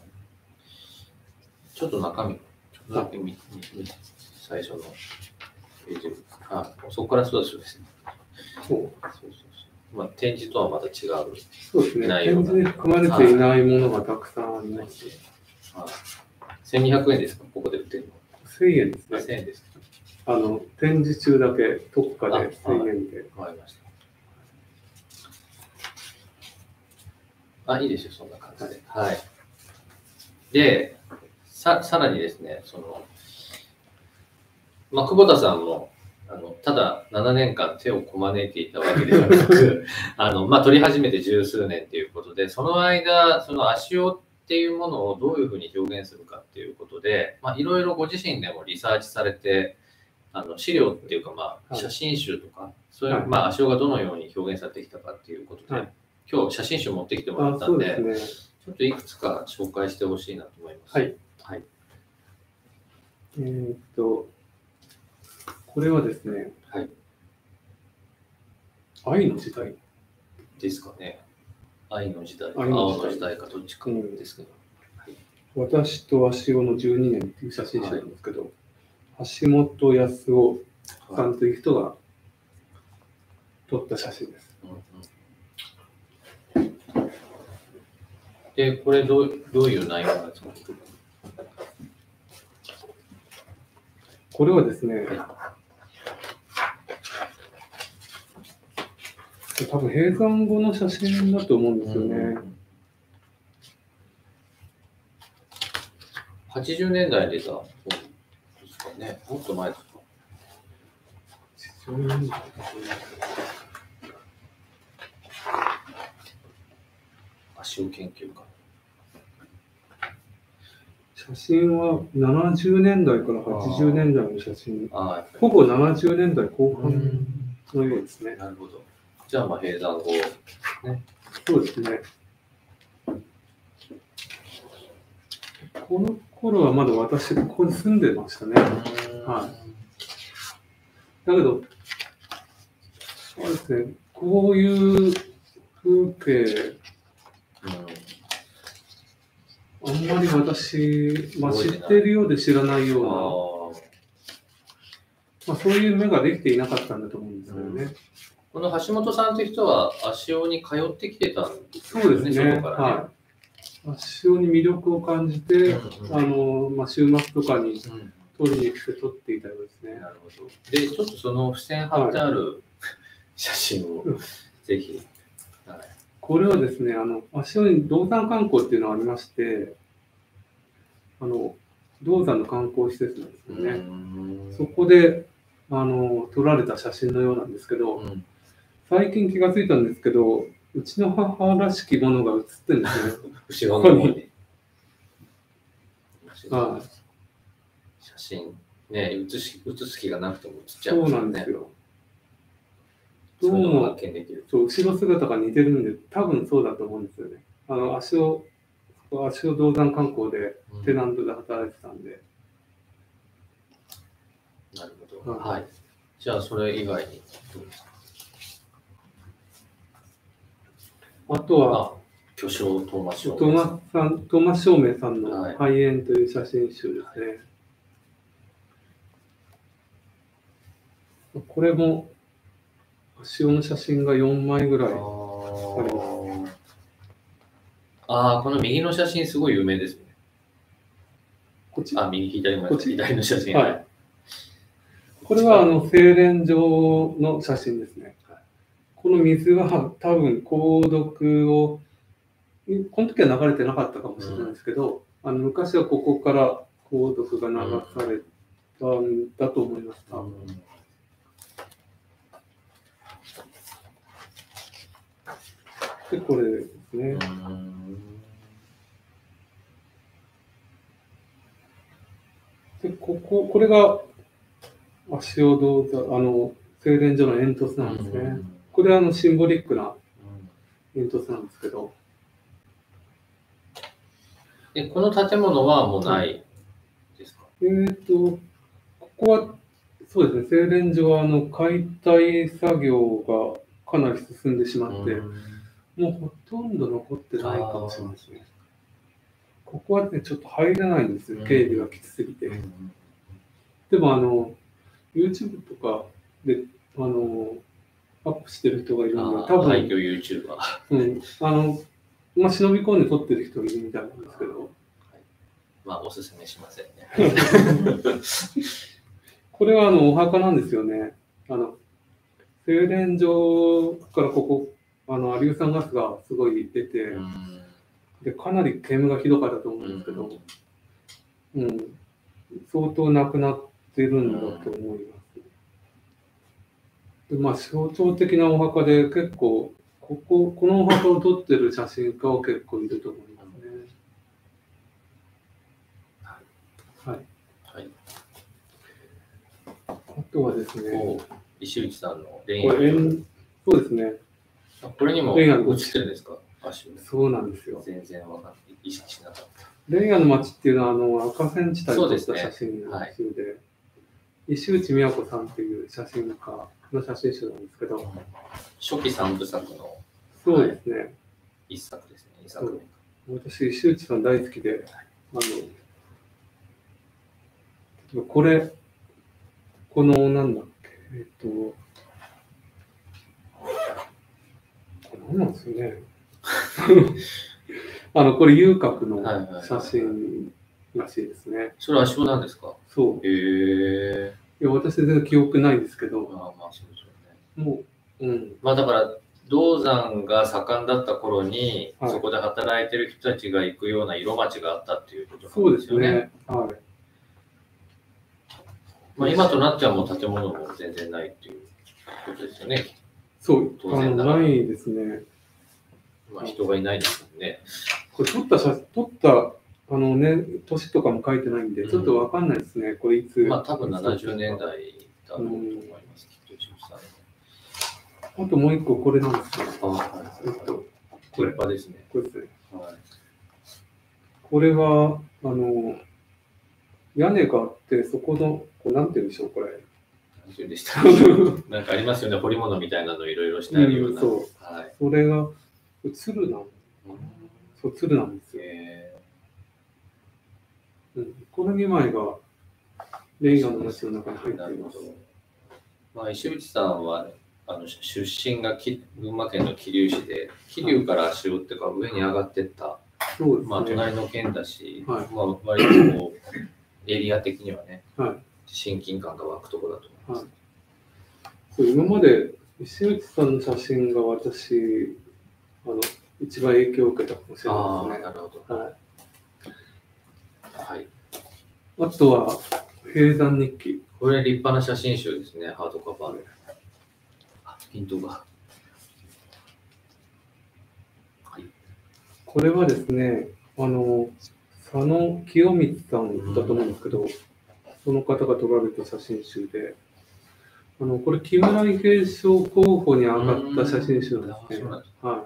Speaker 2: ちょっと中身、ちょっとだけ見て、最初のページ。あ、そこからそうですね。
Speaker 1: そう
Speaker 2: そうそうそう。まあ、展示とはまた違う。
Speaker 1: そうですね。
Speaker 2: 内容が
Speaker 1: 展示に含まれていないものがたくさんあります。
Speaker 2: せんにひゃくえんですか、ここで売ってるの。
Speaker 1: せんえんですね。
Speaker 2: せんえんです。
Speaker 1: あの、展示中だけ特価でせんえんで。
Speaker 2: わかりました。あ、いいですよ、そんな感じで。はい。で、ささらにですね、その、まあ、久保田さんも、あのただななねんかん手をこまねいていたわけではなく、あのまあ、撮り始めて十数年ということで、その間、その足尾っていうものをどういうふうに表現するかっていうことで、まあ、いろいろご自身でもリサーチされて、あの資料っていうか、まあ、写真集とか、はい、そういう、まあ、足尾がどのように表現されてきたかっていうことで、はい、今日写真集持ってきてもらったんで、でね、ちょっといくつか紹介してほしいなと思います。
Speaker 1: はい。はい、えー、っと、これはですね、
Speaker 2: はい、
Speaker 1: 愛の時代
Speaker 2: ですかね。愛の時代か
Speaker 1: 愛の
Speaker 2: 青の時代かどっちかですけど、
Speaker 1: うんはい、私と足尾のじゅうにねんっていう写真集なんですけど、はい、橋本康夫さんという人が撮った写真です。
Speaker 2: うんうん、で、これどう、どういう内容なんですか？
Speaker 1: これはですね、多分閉山後の写真だと思うんですよね。うん、
Speaker 2: はちじゅうねんだいに出た本ですかね。もっと前ですか。はちじゅうねんだい足尾研究家。
Speaker 1: 写真はななじゅうねんだいからはちじゅうねんだいの写真。ほぼななじゅうねんだいこう半のようですね。
Speaker 2: なるほど。じゃあ、まあ、閉山後、ね。
Speaker 1: そうですね。この頃はまだ私、ここに住んでましたね。はい。だけど、そうですね、こういう風景、うん、あんまり私、まあ、知ってるようで知らないような、まあ、そういう目ができていなかったんだと思うんですよね。うん、
Speaker 2: この橋本さんという人は足尾に通ってきてたんです
Speaker 1: ね。そうですね。ねはい。足尾に魅力を感じて、うんうん、あのまあ、週末とかに撮りに来て撮っていたようですね。
Speaker 2: なるほど。で、ちょっとその付箋貼ってある、はい、写真をぜひ、
Speaker 1: はい。これはですね、あの足尾に銅山観光っていうのがありまして、あの銅山の観光施設なんですよね。そこであの撮られた写真のようなんですけど、うん、最近気がついたんですけど、うちの母らしきものが写ってるんですね。
Speaker 2: 後ろの方に。 ですね。
Speaker 1: はい。
Speaker 2: 写真、ね、写し、写す気がなくても写っちゃい
Speaker 1: そう
Speaker 2: ますよね。
Speaker 1: なんですよ。
Speaker 2: そういうのを
Speaker 1: どうも
Speaker 2: 発見できる。
Speaker 1: そう、後ろ姿が似てるんで、多分そうだと思うんですよね。あの、足尾、足尾銅山観光で
Speaker 2: うん
Speaker 1: テナントで働いてたんで。
Speaker 2: なるほど。
Speaker 1: はい
Speaker 2: はい。じゃあ、それ以外にどうですか？
Speaker 1: あとは、
Speaker 2: あ、巨匠トーマス
Speaker 1: トーマスさん、トーマス照明さんの
Speaker 2: はい
Speaker 1: 肺炎という写真集ですね。これも、足尾の写真がよんまいぐらいあります。
Speaker 2: ああ、この右の写真すごい有名ですね。
Speaker 1: こっち
Speaker 2: あ、右、左も
Speaker 1: こっち
Speaker 2: 左の写真。
Speaker 1: はい。これはあの精錬場の写真ですね。この水は多分鉱毒を、この時は流れてなかったかもしれないですけど、うん、あの昔はここから鉱毒が流されたんだと思います。多分。うんで、これですね。で、ここ、これが足尾銅山、あの、精錬所の煙突なんですね。これはあのシンボリックな煙突なんですけど。
Speaker 2: え、この建物はもうないですか？
Speaker 1: えっと、ここは、そうですね、精錬所はあの解体作業がかなり進んでしまって、もうほとんど残ってないかもしれないですね。ここはね、ちょっと入れないんですよ、警備がきつすぎて。でも、あの、YouTube とかで、あの、アップしてる人がいるんで、多分、
Speaker 2: 廃墟 YouTuber。
Speaker 1: うん、あの、まあ、忍び込んで撮ってる人がいるみたいなんですけど。
Speaker 2: まあ、おすすめしませんね。
Speaker 1: これはあのお墓なんですよね。あの精錬所からここ、あの有酸ガスがすごい出て、でかなり煙がひどかったと思うんですけど、うん、相当なくなってるんだと思います。でまあ、象徴的なお墓で結構、ここ、このお墓を撮ってる写真家は結構いると思いますね。はい。はい。あとはですね、
Speaker 2: 石内さんの
Speaker 1: 恋愛。そうですね。
Speaker 2: これにも映ってるんですか？
Speaker 1: そうなんですよ。
Speaker 2: 全然わかんない。意識しなかった。
Speaker 1: レイヤの街っていうのはあの赤線地帯で撮った写真の集で、石内美和子さんっていう写真家の写真集なんですけど、
Speaker 2: 初期三部作の
Speaker 1: そうですね、はい、
Speaker 2: 一作ですね。一作
Speaker 1: 目。私石内さん大好きで、あのこれこのなんだっけえっと何なんですよね。あのこれ遊郭の写真らしいですね。
Speaker 2: それは足尾なんですか？
Speaker 1: そう。
Speaker 2: へえ。
Speaker 1: いや私全然記憶ないですけど。
Speaker 2: ああまあそうですよ
Speaker 1: ね。もう、うん。
Speaker 2: まあだから銅山が盛んだった頃に、はい、そこで働いてる人たちが行くような色町があったっていうことなんですよね。そうですね。はい。まあ今となってはもう建物も全然ないっていうことですよね。
Speaker 1: そう、当然ないですね。
Speaker 2: まあ人がいないですもんね。
Speaker 1: これ撮った写撮ったあのね年とかも書いてないんで、ちょっとわかんないですね。これいつ。
Speaker 2: まあ多分ななじゅうねんだいだと思います。きっと
Speaker 1: あともう一個これなんですよ。
Speaker 2: あはい。えっとこれですね。
Speaker 1: これですね。はい。これはあの屋根があってそこのこうなんて言うんでしょうこれ。
Speaker 2: なんて言うんでした。なんかありますよね。彫り物みたいなのいろいろしてあるような。
Speaker 1: うん、そう。はい。それが鶴なん。そう鶴なんですよ。うん、このにまいがレイガの街の中に入っています。
Speaker 2: まあ、石内さんはあの出身が群馬県の桐生市で、桐生から足尾っていうか上に上がっていった、そうですね、まあ、隣の県だし、はい、まあ、割とこうエリア的にはね、はい、親近感が湧くところだと思います。はい、
Speaker 1: そう今まで石内さんの写真が私あの一番影響を受けたかもしれないですね。
Speaker 2: あ、なるほど。はいはい、
Speaker 1: あとは平山日記。
Speaker 2: これ立派な写真集ですね、ハードカバーで。あ、ピントが。
Speaker 1: はい、これはですね、あの佐野清光さんだと思うんですけど、その方が撮られた写真集で、あのこれ木村伊兵衛賞候補に上がった写真集なんですね。はい。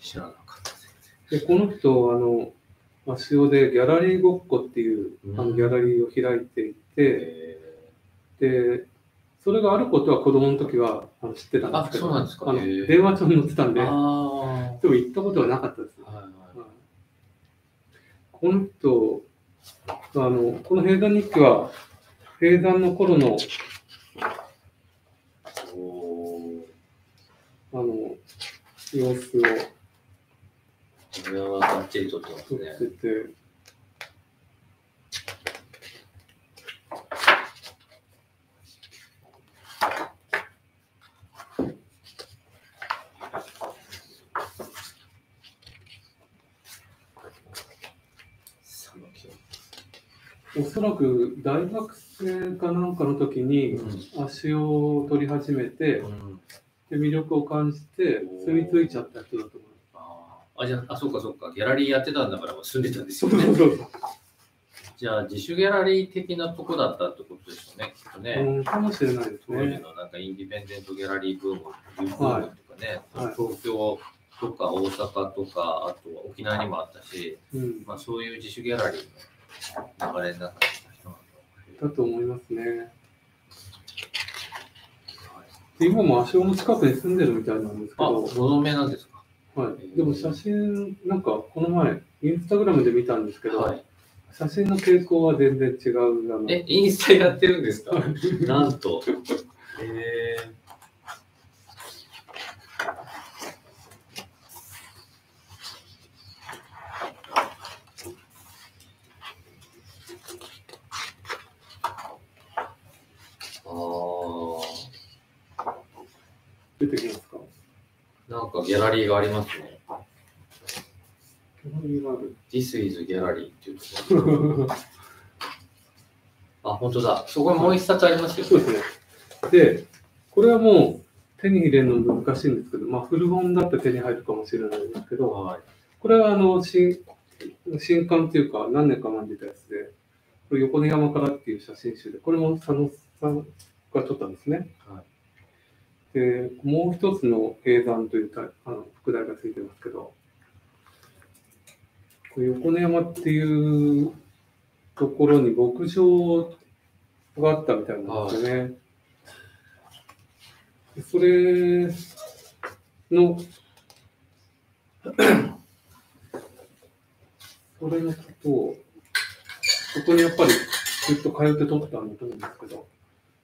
Speaker 2: 知らなかった
Speaker 1: でこの人あの足尾でギャラリーごっこっていうあのギャラリーを開いていて、でそれがあることは子供の時はあの知ってたんですけど、
Speaker 2: あ、そうなんですか。
Speaker 1: あの電話帳に載ってたんで、で
Speaker 2: あ
Speaker 1: も行ったことはなかったです。
Speaker 2: はいはい、
Speaker 1: この人あのこの平山日記は平山の頃のあの様子を
Speaker 2: これはがっちり撮ってますね。
Speaker 1: 撮ってて、おそらく大学生かなんかの時に足を取り始めて、うん、で魅力を感じて住み着いちゃった人だと思います。
Speaker 2: ああ、じゃあ、あ、そうかそうか、ギャラリーやってたんだから住んでたんですよね。
Speaker 1: そうそうそう、
Speaker 2: じゃあ自主ギャラリー的なとこだったってことですよね、きっとね。
Speaker 1: うん、かもしれないですね。
Speaker 2: 当時のなんかインディペンデントギャラリーブーム、ブームとかね、はい、東京とか大阪とか、あとは沖縄にもあったし、うん、まあ、そういう自主ギャラリーの流れになった人なん
Speaker 1: だと思いますね。今も足尾の近くに住んでるみたいなんですけど。
Speaker 2: あ、ご存命なんですか。
Speaker 1: はい。でも写真、なんかこの前、インスタグラムで見たんですけど、はい、写真の傾向は全然違う。あの
Speaker 2: え、インスタやってるんですかなんと。へー。
Speaker 1: 出てきますか？
Speaker 2: なんかギャラリーがありますね。
Speaker 1: ギャラリーがある。
Speaker 2: This is Gallery っていうところ。あ、本当だ。そこにもう一冊ありますよ。
Speaker 1: そうですね。で、これはもう手に入れるの難しいんですけど、まあ古本だって手に入るかもしれないんですけど、はい、これはあの新新刊というか何年か前に出たやつで、これ横根山からっていう写真集で、これも佐野さんが撮ったんですね。はい、でもう一つの平山というあの副題がついてますけど、これ横根山っていうところに牧場があったみたいなんですよね。はい、それのそれのことをそこにやっぱりずっと通って撮ったんだと思うんですけど、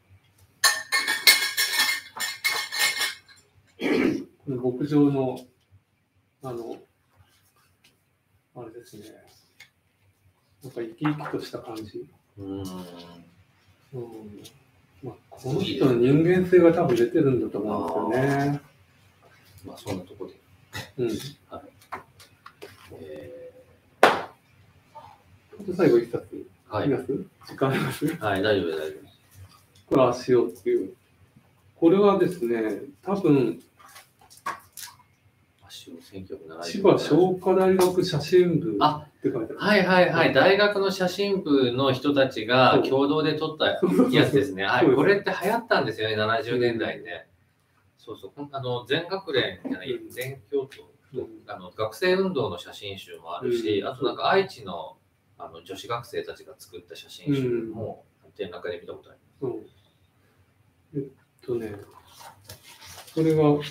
Speaker 1: この牧場のあのあれですね、なんか生き生きとした感じ。うん、うん、まあ、この人の人間性が多分出てるんだと思うんですよね。
Speaker 2: まあそんなところで。
Speaker 1: うん。はい。えー、最後一冊。はい。見ます？時間あります？
Speaker 2: はい、大丈夫です、大丈夫です。
Speaker 1: これは足尾っていう。これはですね、多分。千葉商科大学写真部って書いてある。
Speaker 2: はいはいはい、大学の写真部の人たちが共同で撮ったやつですね。はい、これって流行ったんですよね、ななじゅうねんだいで。そうそう、あの全学連じゃない、全教頭、あの学生運動の写真集もあるし、あとなんか愛知のあの女子学生たちが作った写真集も展覧会で見たことあります。
Speaker 1: えっとね、それは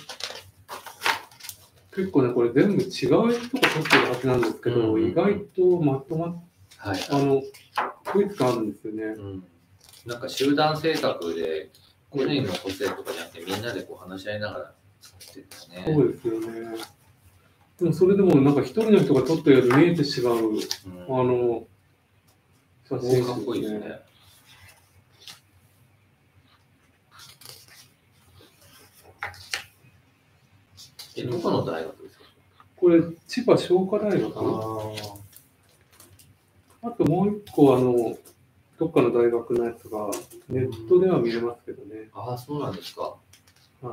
Speaker 1: 結構ね、これ全部違う人が撮ってるはずなんですけど、うん、意外とまとまって、はい、あの、統一感あるんですよね。うん、
Speaker 2: なんか集団制作で、個人の個性とかじゃなくて、みんなでこう話し合いながら作ってるんですね。
Speaker 1: そうですよね。でもそれでもなんか一人の人が撮ったように見えてしまう、うん、あの、
Speaker 2: 写真、ね、かっこいいですね。え、どこの大学ですか？
Speaker 1: これ、千葉商科大学かな。あともう一個、あの、どっかの大学のやつが、ネットでは見れますけどね。
Speaker 2: ああ、そうなんですか。
Speaker 1: はい。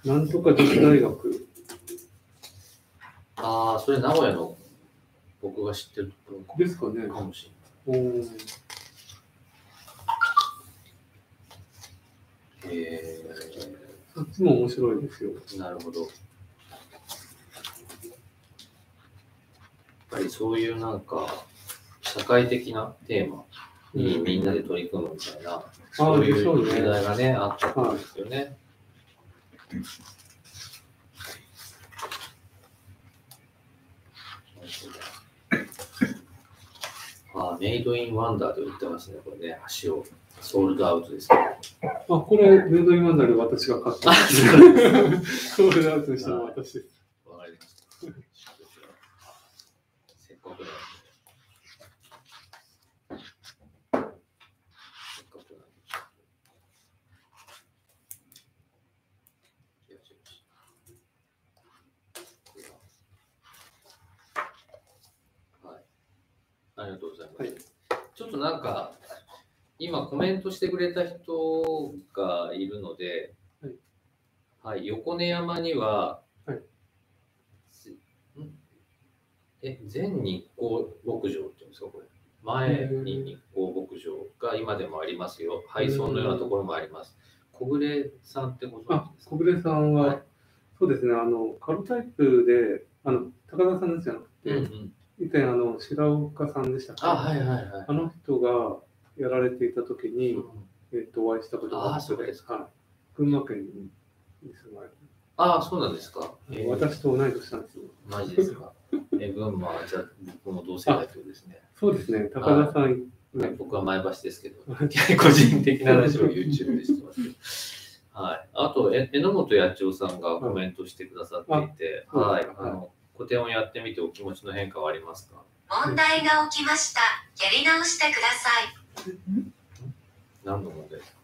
Speaker 1: なんとか女子大学。
Speaker 2: ああ、それ名古屋の。 僕が知ってるところ
Speaker 1: ですかね。
Speaker 2: かもしれない。
Speaker 1: おー
Speaker 2: え
Speaker 1: そっちも面白いですよ。
Speaker 2: ー、なるほど。やっぱりそういうなんか社会的なテーマにみんなで取り組むみたいな、うん、そういう時代がね、あったんですよね。あ、メイドインワンダーで売ってますね、これね、足をソールドアウトですね。
Speaker 1: あ、これ、メイドインワンダーで私が買ったんです。ソールドアウトにしたのは私です。
Speaker 2: わかりました。せっかくなんで。せっかくなんで。よしよし。はい。ありがとうございます。はい、ちょっとなんか、今コメントしてくれた人がいるので、はい、はい、横根山には、はい、え、全日光牧場っていうんですか、これ。前に日光牧場が今でもありますよ。配送のようなところもあります。小暮さんってご存知ですか？
Speaker 1: 小暮さんは、はい、そうですね、あの、カロタイプで、あの、高田さんじゃなくて、うんうん、以前、あの、白岡さんでしたっけ？あ、はいはいはい。あの人がやられていたときに、うん、えっと、お会いしたことがあって、はい、群馬県に住まれて。
Speaker 2: ああ、そうなんですか。
Speaker 1: えー、私と同い年なんですよ。
Speaker 2: マジですか。え、群馬はじゃあ僕も同世代というですね。
Speaker 1: そうですね、高田さん、
Speaker 2: はい、僕は前橋ですけど、個人的な話を YouTube でしてますけど。はい。あと、え榎本八千代さんがコメントしてくださっていて、はい。あの、個展をやってみてお気持ちの変化はありますか？
Speaker 3: 問題が起きました。やり直してください。
Speaker 2: 何の問題です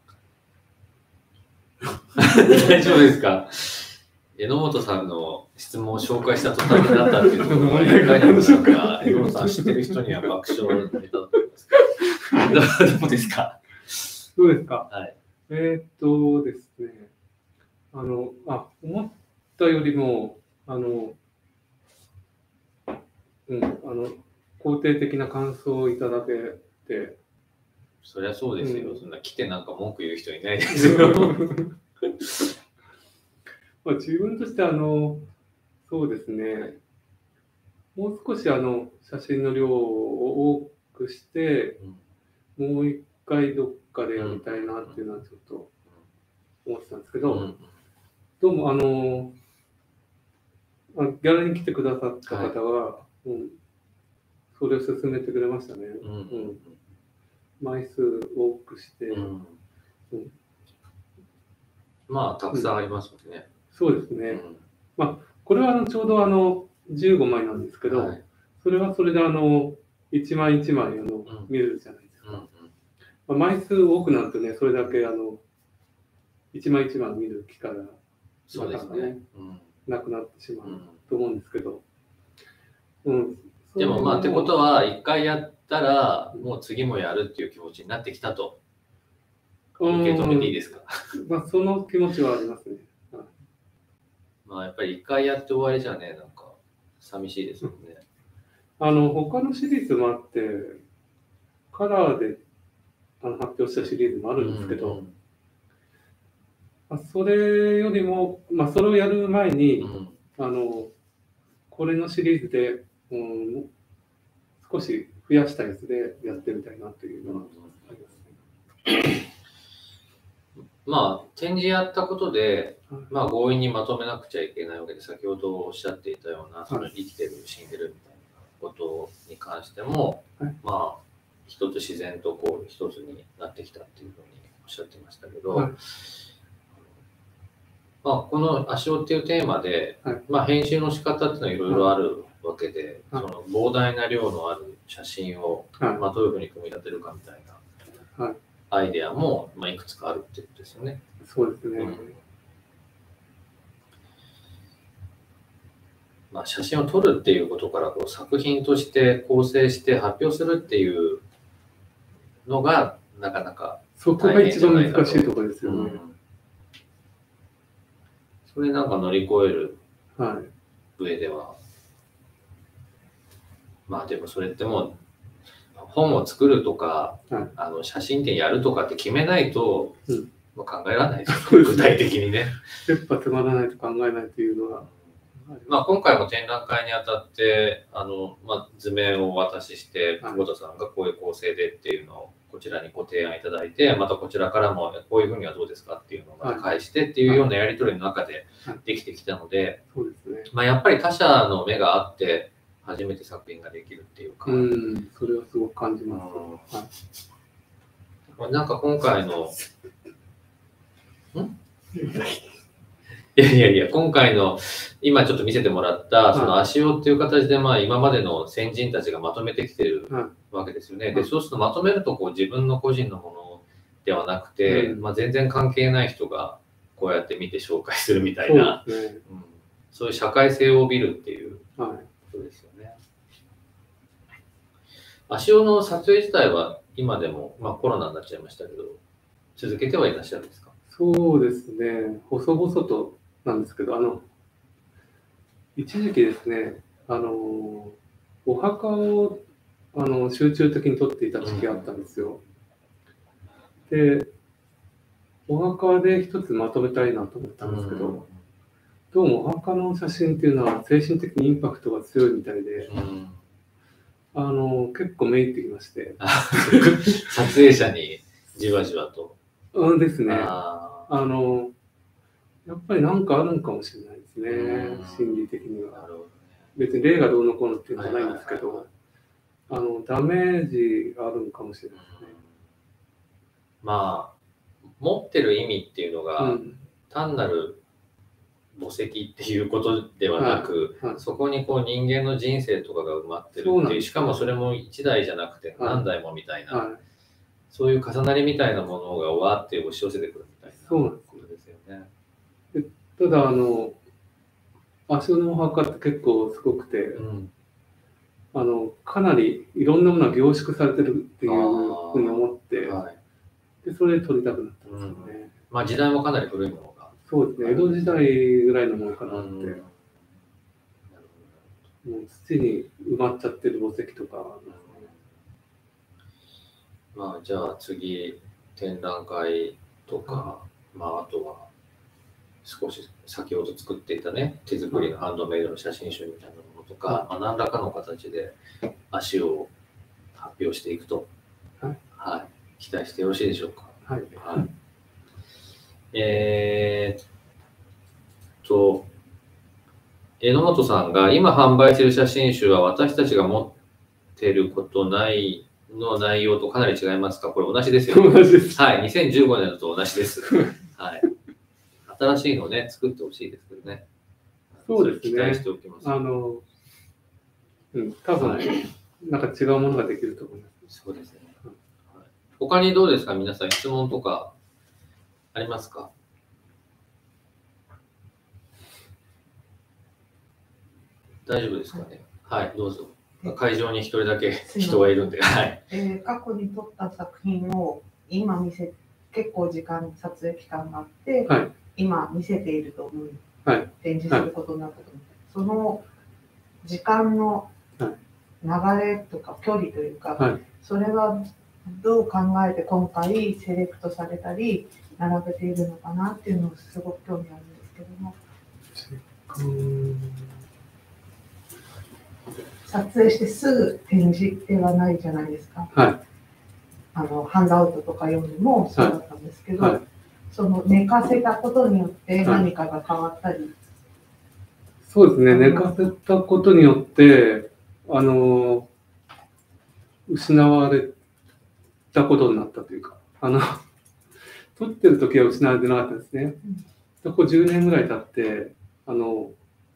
Speaker 2: か？大丈夫ですか？榎本さんの質問を紹介した途端になったっていうところが、いかにもなんか、榎本さん知ってる人には爆笑ネタだと思いますけど。どうですか？
Speaker 1: どうですか？
Speaker 2: はい。
Speaker 1: えー、っとですね、あの、あ、思ったよりも、あの、うん、あの、肯定的な感想をいただけて。
Speaker 2: そりゃそうですよ。うん、そんな来てなんか文句言う人いないですよ。
Speaker 1: まあ自分としてあの、そうですね、はい、もう少しあの写真の量を多くして、うん、もう一回どっかでやりたいなっていうのはちょっと思ってたんですけど、うん、どうもあの、ギャラリーに来てくださった方は、はいうん、それを勧めてくれましたね。うんうん、枚数多くして、うん
Speaker 2: うん、まあたくさんありますもんね。
Speaker 1: そうですね。うん、まあこれはあのちょうどあのじゅうごまいなんですけど、はい、それはそれであのいちまいいちまいあの、うん、見るじゃないですか。うんうんまあ、枚数多くなるとね、それだけあのいちまいいちまい見る機会が
Speaker 2: そうですね、
Speaker 1: うん、なくなってしまうと思うんですけど。
Speaker 2: うん、でもまあってことはいっかいやったらもう次もやるっていう気持ちになってきたと受け止めていいですか？
Speaker 1: まあその気持ちはありますね。
Speaker 2: まあやっぱりいっかいやって終わりじゃね、なんか寂しいですもんね。
Speaker 1: あの他のシリーズもあってカラーであの発表したシリーズもあるんですけど、うんうんまあ、それよりも、まあ、それをやる前に、うん、あのこれのシリーズで、うん、少し増やしたやつでやってみたいなというのはありますね。
Speaker 2: まあ展示やったことで、まあ、強引にまとめなくちゃいけないわけで、先ほどおっしゃっていたようなその生きてる死んでるみたいなことに関しても、はい、まあ一つ自然とこう一つになってきたっていうふうにおっしゃってましたけど、はい、まあ、この足尾っていうテーマで、はい、まあ、編集の仕方っていうのはいろいろあるわけで、はい、その膨大な量のある写真を、はいまあ、どういうふうに組み立てるかみたいな、はい、アイデアも、まあ、いくつかあるっていうことですよね。
Speaker 1: そうですね。うん
Speaker 2: まあ、写真を撮るっていうことからこう作品として構成して発表するっていうのがなかなか
Speaker 1: そこが一番難しいところですよね。うん、
Speaker 2: それなんか乗り越える上ではまあでもそれってもう本を作るとか、
Speaker 1: はい、
Speaker 2: あの写真展やるとかって決めないと、
Speaker 1: うん、
Speaker 2: もう考えられないですよ、具体的にね。
Speaker 1: 切羽詰まらないと考えないというのは。
Speaker 2: まあ、今回も展覧会にあたってあの、まあ、図面をお渡しして久保田さんがこういう構成でっていうのをこちらにご提案いただいて、またこちらからもこういうふうにはどうですかっていうのをまた返してっていうようなやり取りの中でできてきたので、
Speaker 1: そうですね。
Speaker 2: まあ、やっぱり他者の目があって初めて作品ができるっていうか、
Speaker 1: うん、それはすごく感じます。
Speaker 2: はい、なんか今回のんいやいやいや、今回の今ちょっと見せてもらったその足尾っていう形で、まあ今までの先人たちがまとめてきてるわけですよね。で、そうするとまとめるとこう自分の個人のものではなくて、うん、まあ、全然関係ない人がこうやって見て紹介するみたいな、そうですね、うん、そういう社会性を帯びるっていうことですよね。はい、足尾の撮影自体は今でも、まあ、コロナになっちゃいましたけど、続けてはいらっしゃるんですか？
Speaker 1: そうですね、細々となんですけど、あの一時期ですね、あのお墓をあの集中的に撮っていた時期があったんですよ。うん、で、お墓で一つまとめたいなと思ったんですけど、うん、どうもお墓の写真っていうのは精神的にインパクトが強いみたいで、うん、あの結構めいってきまして。
Speaker 2: 撮影者にじわじわと。
Speaker 1: うんですね。ああのやっぱり何かあるんかもしれないですね、心理的には。なるほどね、別に霊がどうのこうのっていうのじゃないんですけど、あのダメージがあるんかもしれないですね。
Speaker 2: まあ、持ってる意味っていうのが、うん、単なる墓石っていうことではなく、はいはい、そこにこう人間の人生とかが埋まってるっていう、しかもそれもいちだいじゃなくて何台もみたいな、はいはい、そういう重なりみたいなものがわーって押し寄せてくるみたいなことですよね。
Speaker 1: ただあの足尾のお墓って結構すごくて、うん、あのかなりいろんなものが凝縮されてるっていうふうに思って、はい、でそれで撮りたくなったんですよね。うん、
Speaker 2: まあ時代もかなり古いものが。
Speaker 1: そうですね、江戸時代ぐらいのものかなって。うん、もう土に埋まっちゃってる墓石とか、
Speaker 2: うん、まあじゃあ次展覧会とか、うん、まああとは少し先ほど作っていたね、手作りのハンドメイドの写真集みたいなものとか、まあ、何らかの形で足を発表していくと、はいはい、期待してよろしいでしょうか。はいはい、えー、っと、榎本さんが今販売している写真集は私たちが持っていることないの内容とかなり違いますか？これ同じですよね。
Speaker 1: 同じです。
Speaker 2: はい、にせんじゅうごねんのと同じです。はい。新しいのをね、作ってほしいですけどね。
Speaker 1: そうですね。
Speaker 2: 期待しておきます。
Speaker 1: あの、うん、多分、はい、なんか違うものができると思います。
Speaker 2: そうですね。はい、他にどうですか？皆さん質問とかありますか？大丈夫ですかね。はい、はい、どうぞ。会場に一人だけ人がいるんで。はい。
Speaker 4: えー、過去に撮った作品を今見せ、結構時間、撮影期間があって、はい、今見せていると思う、はい、展示することになったと思う、はい、その時間の流れとか距離というか、はい、それはどう考えて今回セレクトされたり並べているのかなっていうのをすごく興味あるんですけども。うーん、撮影してすぐ展示ではないじゃないですか。はい、あのハンドアウトとか読んでもそうだったんですけど、はいはい、その寝かせたことによって何かが変わったり、はい、
Speaker 1: そうですね、寝かせたことによってあの失われたことになったというか、あの撮ってる時は失われてなかったですね。うん、ここじゅうねんぐらい経ってあの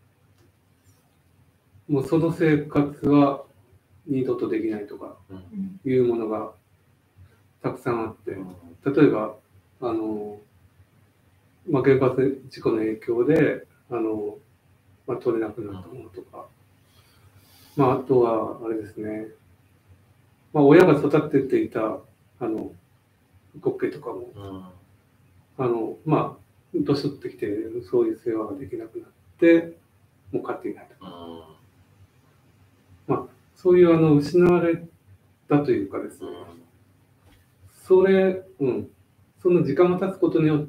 Speaker 1: もうその生活は二度とできないとかいうものがたくさんあって、例えばあの、まあ、原発事故の影響であの、まあ、取れなくなったものとか、まあ、あとはあれですね、まあ、親が育てていたあの滑稽とかも、あのまあ年取ってきてそういう世話ができなくなってもう飼っていないとか。まあ、 そういうあの失われたというかですね、それ、うん、その時間が経つことによって、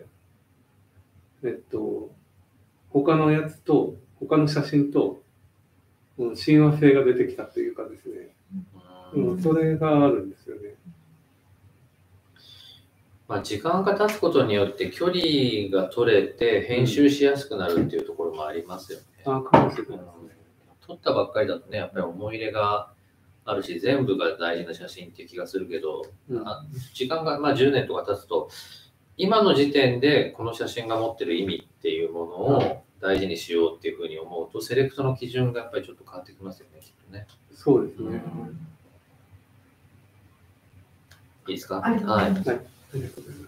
Speaker 1: えっと、他のやつと、他の写真と、うん、親和性が出てきたというかですね、うん、それがあるんですよね。
Speaker 2: まあ、時間が経つことによって距離が取れて編集しやすくなるっていうところもありますよね。
Speaker 1: うん、あ、かもしれないですね。
Speaker 2: 撮ったばっかりだとね、やっぱり思い入れがあるし、全部が大事な写真っていう気がするけど、うん、あ時間が、まあ、じゅうねんとか経つと、今の時点でこの写真が持ってる意味っていうものを大事にしようっていうふうに思うと、セレクトの基準がやっぱりちょっと変わってきますよね、きっとね。
Speaker 1: そうですね。うん、
Speaker 2: いいですか？
Speaker 4: はい。はい、ありがとうござい
Speaker 1: ます。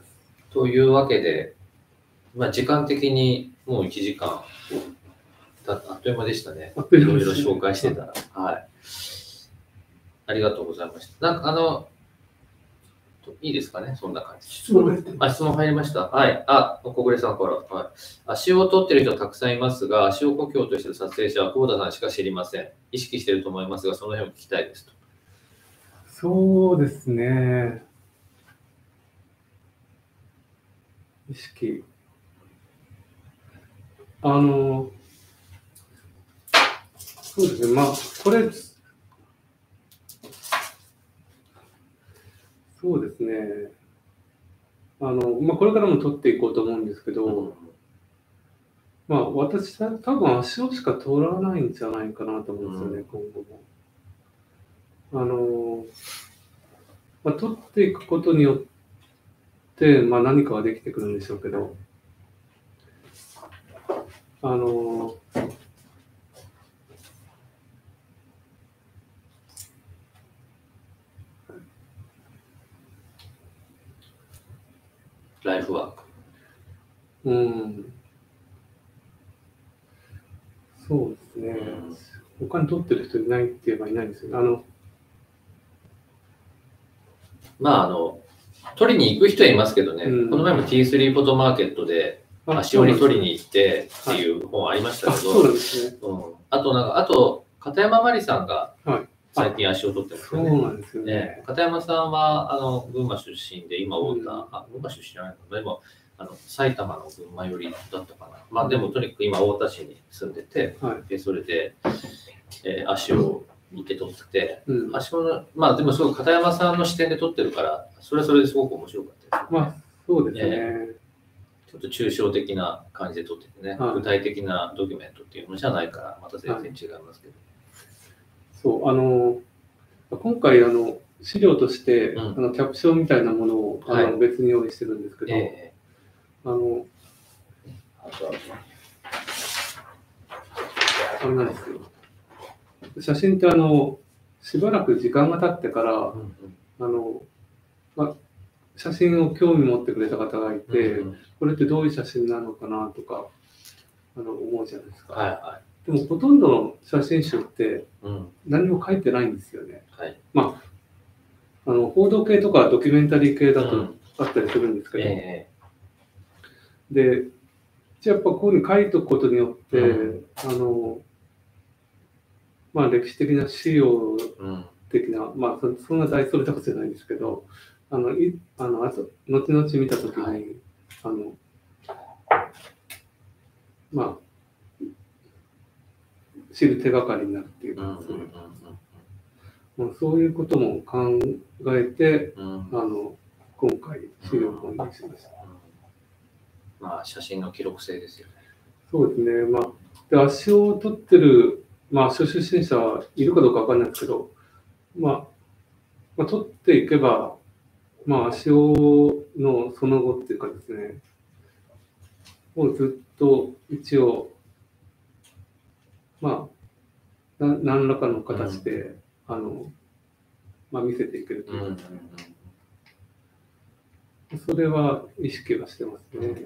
Speaker 2: というわけで、まあ、時間的にもういちじかん、あっという間でしたね。いろいろ紹介してたら。はい。ありがとうございました。なんかあの、いいですかね、そんな感じ。
Speaker 1: 質問ですね。
Speaker 2: あ、質問入りました。はい。あ、小暮さんから。はい。足を取ってる人たくさんいますが、足を故郷としてる撮影者は久保田さんしか知りません。意識していると思いますが、その辺を聞きたいですと。
Speaker 1: そうですね。意識。あの、そうですね。まあ、これ、そうですね。あの、まあ、これからも撮っていこうと思うんですけど、うん、まあ、私、多分足をしか撮らないんじゃないかなと思うんですよね、うん、今後も。あの、まあ、撮っていくことによって、まあ、何かはできてくるんでしょうけど、あの、
Speaker 2: ライフワーク。
Speaker 1: うん。そうですね。うん、他に撮ってる人いないって言えばいないんですよね。あの、
Speaker 2: まあ、あの、撮りに行く人はいますけどね、うん、この前も ティースリー フォトマーケットで足折り撮りに行ってっていう本ありましたけど、
Speaker 1: そうですね。
Speaker 2: うん、あと、なんか、あと、片山真理さんが最近足を取ってますよね。
Speaker 1: そうなんですよね。
Speaker 2: ね、片山さんはあの群馬出身で、今、太田、うん、あ、群馬出身じゃないのかな、でもあの埼玉の群馬寄りだったかな。まあ、でも、とにかく今、太田市に住んでて、はい、でそれで、えー、足を見て撮ってて、うん、足の、まあ、でも、すごく片山さんの視点で撮ってるから、それはそれですごく面白かったです、
Speaker 1: ね。まあ、そうですね。
Speaker 2: えーちょっと抽象的な感じで撮っててね、はい、具体的なドキュメントっていうのじゃないから、また全然違いますけど。
Speaker 1: はい、そう、あの、今回、あの、資料として、うん、あのキャプションみたいなものを、はい、あの別に用意してるんですけど、えー、あの、あれなんですよ。写真ってあの、しばらく時間が経ってから、うんうん、あの、まあ、写真を興味持ってくれた方がいて、うんうん、これってどういう写真なのかなとかあの思うじゃないですか、はいはい、でもほとんどの写真集って何も書いてないんですよね、うんはい、まあ、あの報道系とかドキュメンタリー系だとあったりするんですけど、うんえー、でじゃあやっぱこういうふうに書いておくことによって、うん、あのまあ歴史的な資料的な、うん、まあそんな大それたことじゃないんですけどあのいあのあと後々見たときに、はい、あのまあ知る手がかりになるっていうかですね、まあ、そういうことも考えて、うん、あの今回資料本にしました、
Speaker 2: うん、まあ写真の記録性ですよね。
Speaker 1: そうですね。まあで足を取ってるまあ足出身者はいるかどうかわかんないですけど、まあ、まあ、取っていけばまあ、足尾のその後っていうかですね、もうずっと一応、まあ、な何らかの形で、うん、あの、まあ、見せていけるというか、うんうん、それは意識はしてますね。うん、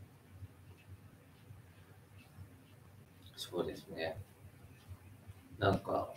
Speaker 2: そうですね。なんか、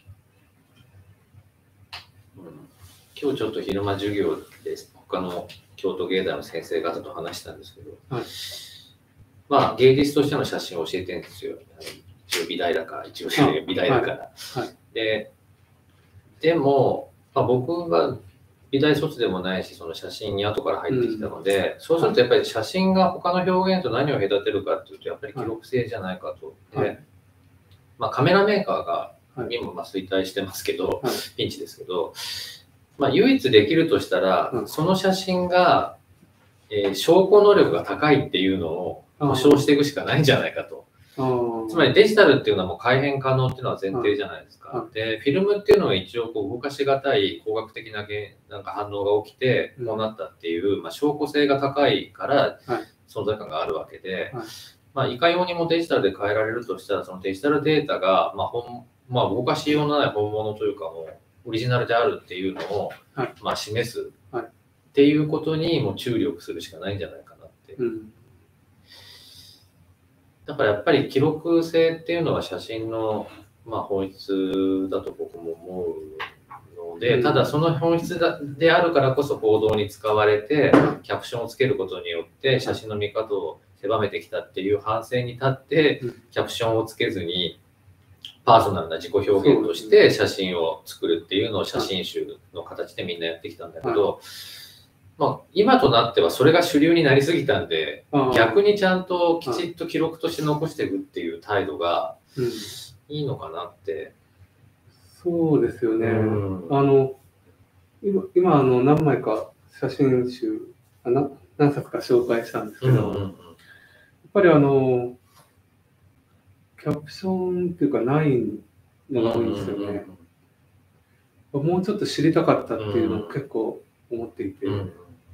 Speaker 2: うん今日ちょっと昼間授業で他の京都芸大の先生方と話したんですけど、はい、まあ芸術としての写真を教えてるんですよ。一応美大だから、一応美大だから。はいはい、 で、でも、まあ、僕が美大卒でもないし、その写真に後から入ってきたので、うん、そうするとやっぱり写真が他の表現と何を隔てるかっていうと、やっぱり記録性じゃないかと。はい、で、まあ、カメラメーカーが今まあ衰退してますけど、はい、ピンチですけど、まあ、唯一できるとしたら、うん、その写真が、えー、証拠能力が高いっていうのを保証していくしかないんじゃないかと。つまりデジタルっていうのはもう改変可能っていうのは前提じゃないですか。で、フィルムっていうのは一応こう動かしがたい工学的ななんか反応が起きてこうなったっていう、まあ、証拠性が高いから存在感があるわけで、まあ、いかようにもデジタルで変えられるとしたら、そのデジタルデータが、まあ本まあ、動かしようのない本物というかもうオリジナルであるっていうのを、まあ、示すっていうことにも注力するしかないんじゃないかなって。うんだからやっぱり記録性っていうのは写真の、まあ、本質だと僕も思うので、ただその本質であるからこそ報道に使われてキャプションをつけることによって写真の見方を狭めてきたっていう反省に立ってキャプションをつけずにパーソナルな自己表現として写真を作るっていうのを写真集の形でみんなやってきたんだけど、まあ、今となってはそれが主流になりすぎたんで、逆にちゃんときちっと記録として残していくっていう態度がいいのかなって。
Speaker 1: うん、そうですよね。うん、あの今、今あの何枚か写真集あな何冊か紹介したんですけど、うんうんうん、やっぱりあのキャプションっていうかないのが多いんですよね。うんうんうん、もうちょっと知りたかったっていうのを結構思っていて。うんうん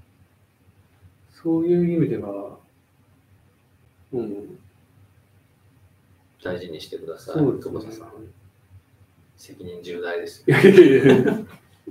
Speaker 1: そういう意味では、うん、
Speaker 2: 大事にしてください。
Speaker 1: そうですね。
Speaker 2: さん責任重大です
Speaker 1: よ。いやいやいやい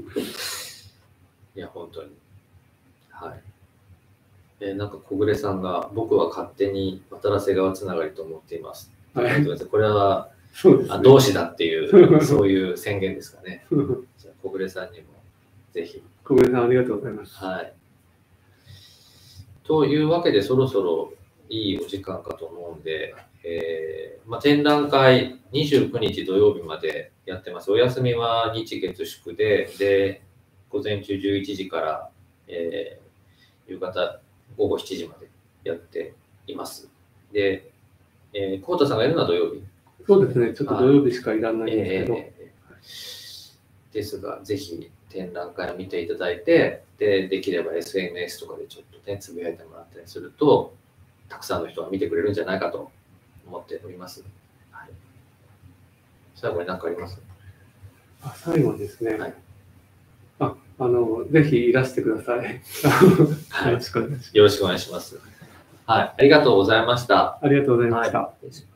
Speaker 2: や、本当に。はい。えー、なんか小暮さんが、僕は勝手に渡良瀬川つながりと思っています。はい、これは
Speaker 1: そうです、ね、
Speaker 2: 同志だっていう、そういう宣言ですかね。じゃあ小暮さんにもぜひ。
Speaker 1: 小暮さんありがとうございます。
Speaker 2: はい。というわけでそろそろいいお時間かと思うんで、えーまあ、展覧会にじゅうくにち土曜日までやってます。お休みは日月祝で、で午前中じゅういちじから、えー、夕方ごごしちじまでやっています。で、えー、久保田さんがいるのは土曜日。
Speaker 1: そうですね、ちょっと土曜日しかいらないんですけど。え
Speaker 2: ー、ですが、ぜひ展覧会を見ていただいて、で、できれば エスエヌエス とかでちょっとね、つぶやいてもらったりすると、たくさんの人が見てくれるんじゃないかと思っております。はい、最後に何かあります？
Speaker 1: あ、最後ですね。はい、あ、あの、ぜひいらしてください。
Speaker 2: よろしくお願いします。よろしくお願いします。はい、ありがとうございました。
Speaker 1: ありがとうございました。
Speaker 2: はい。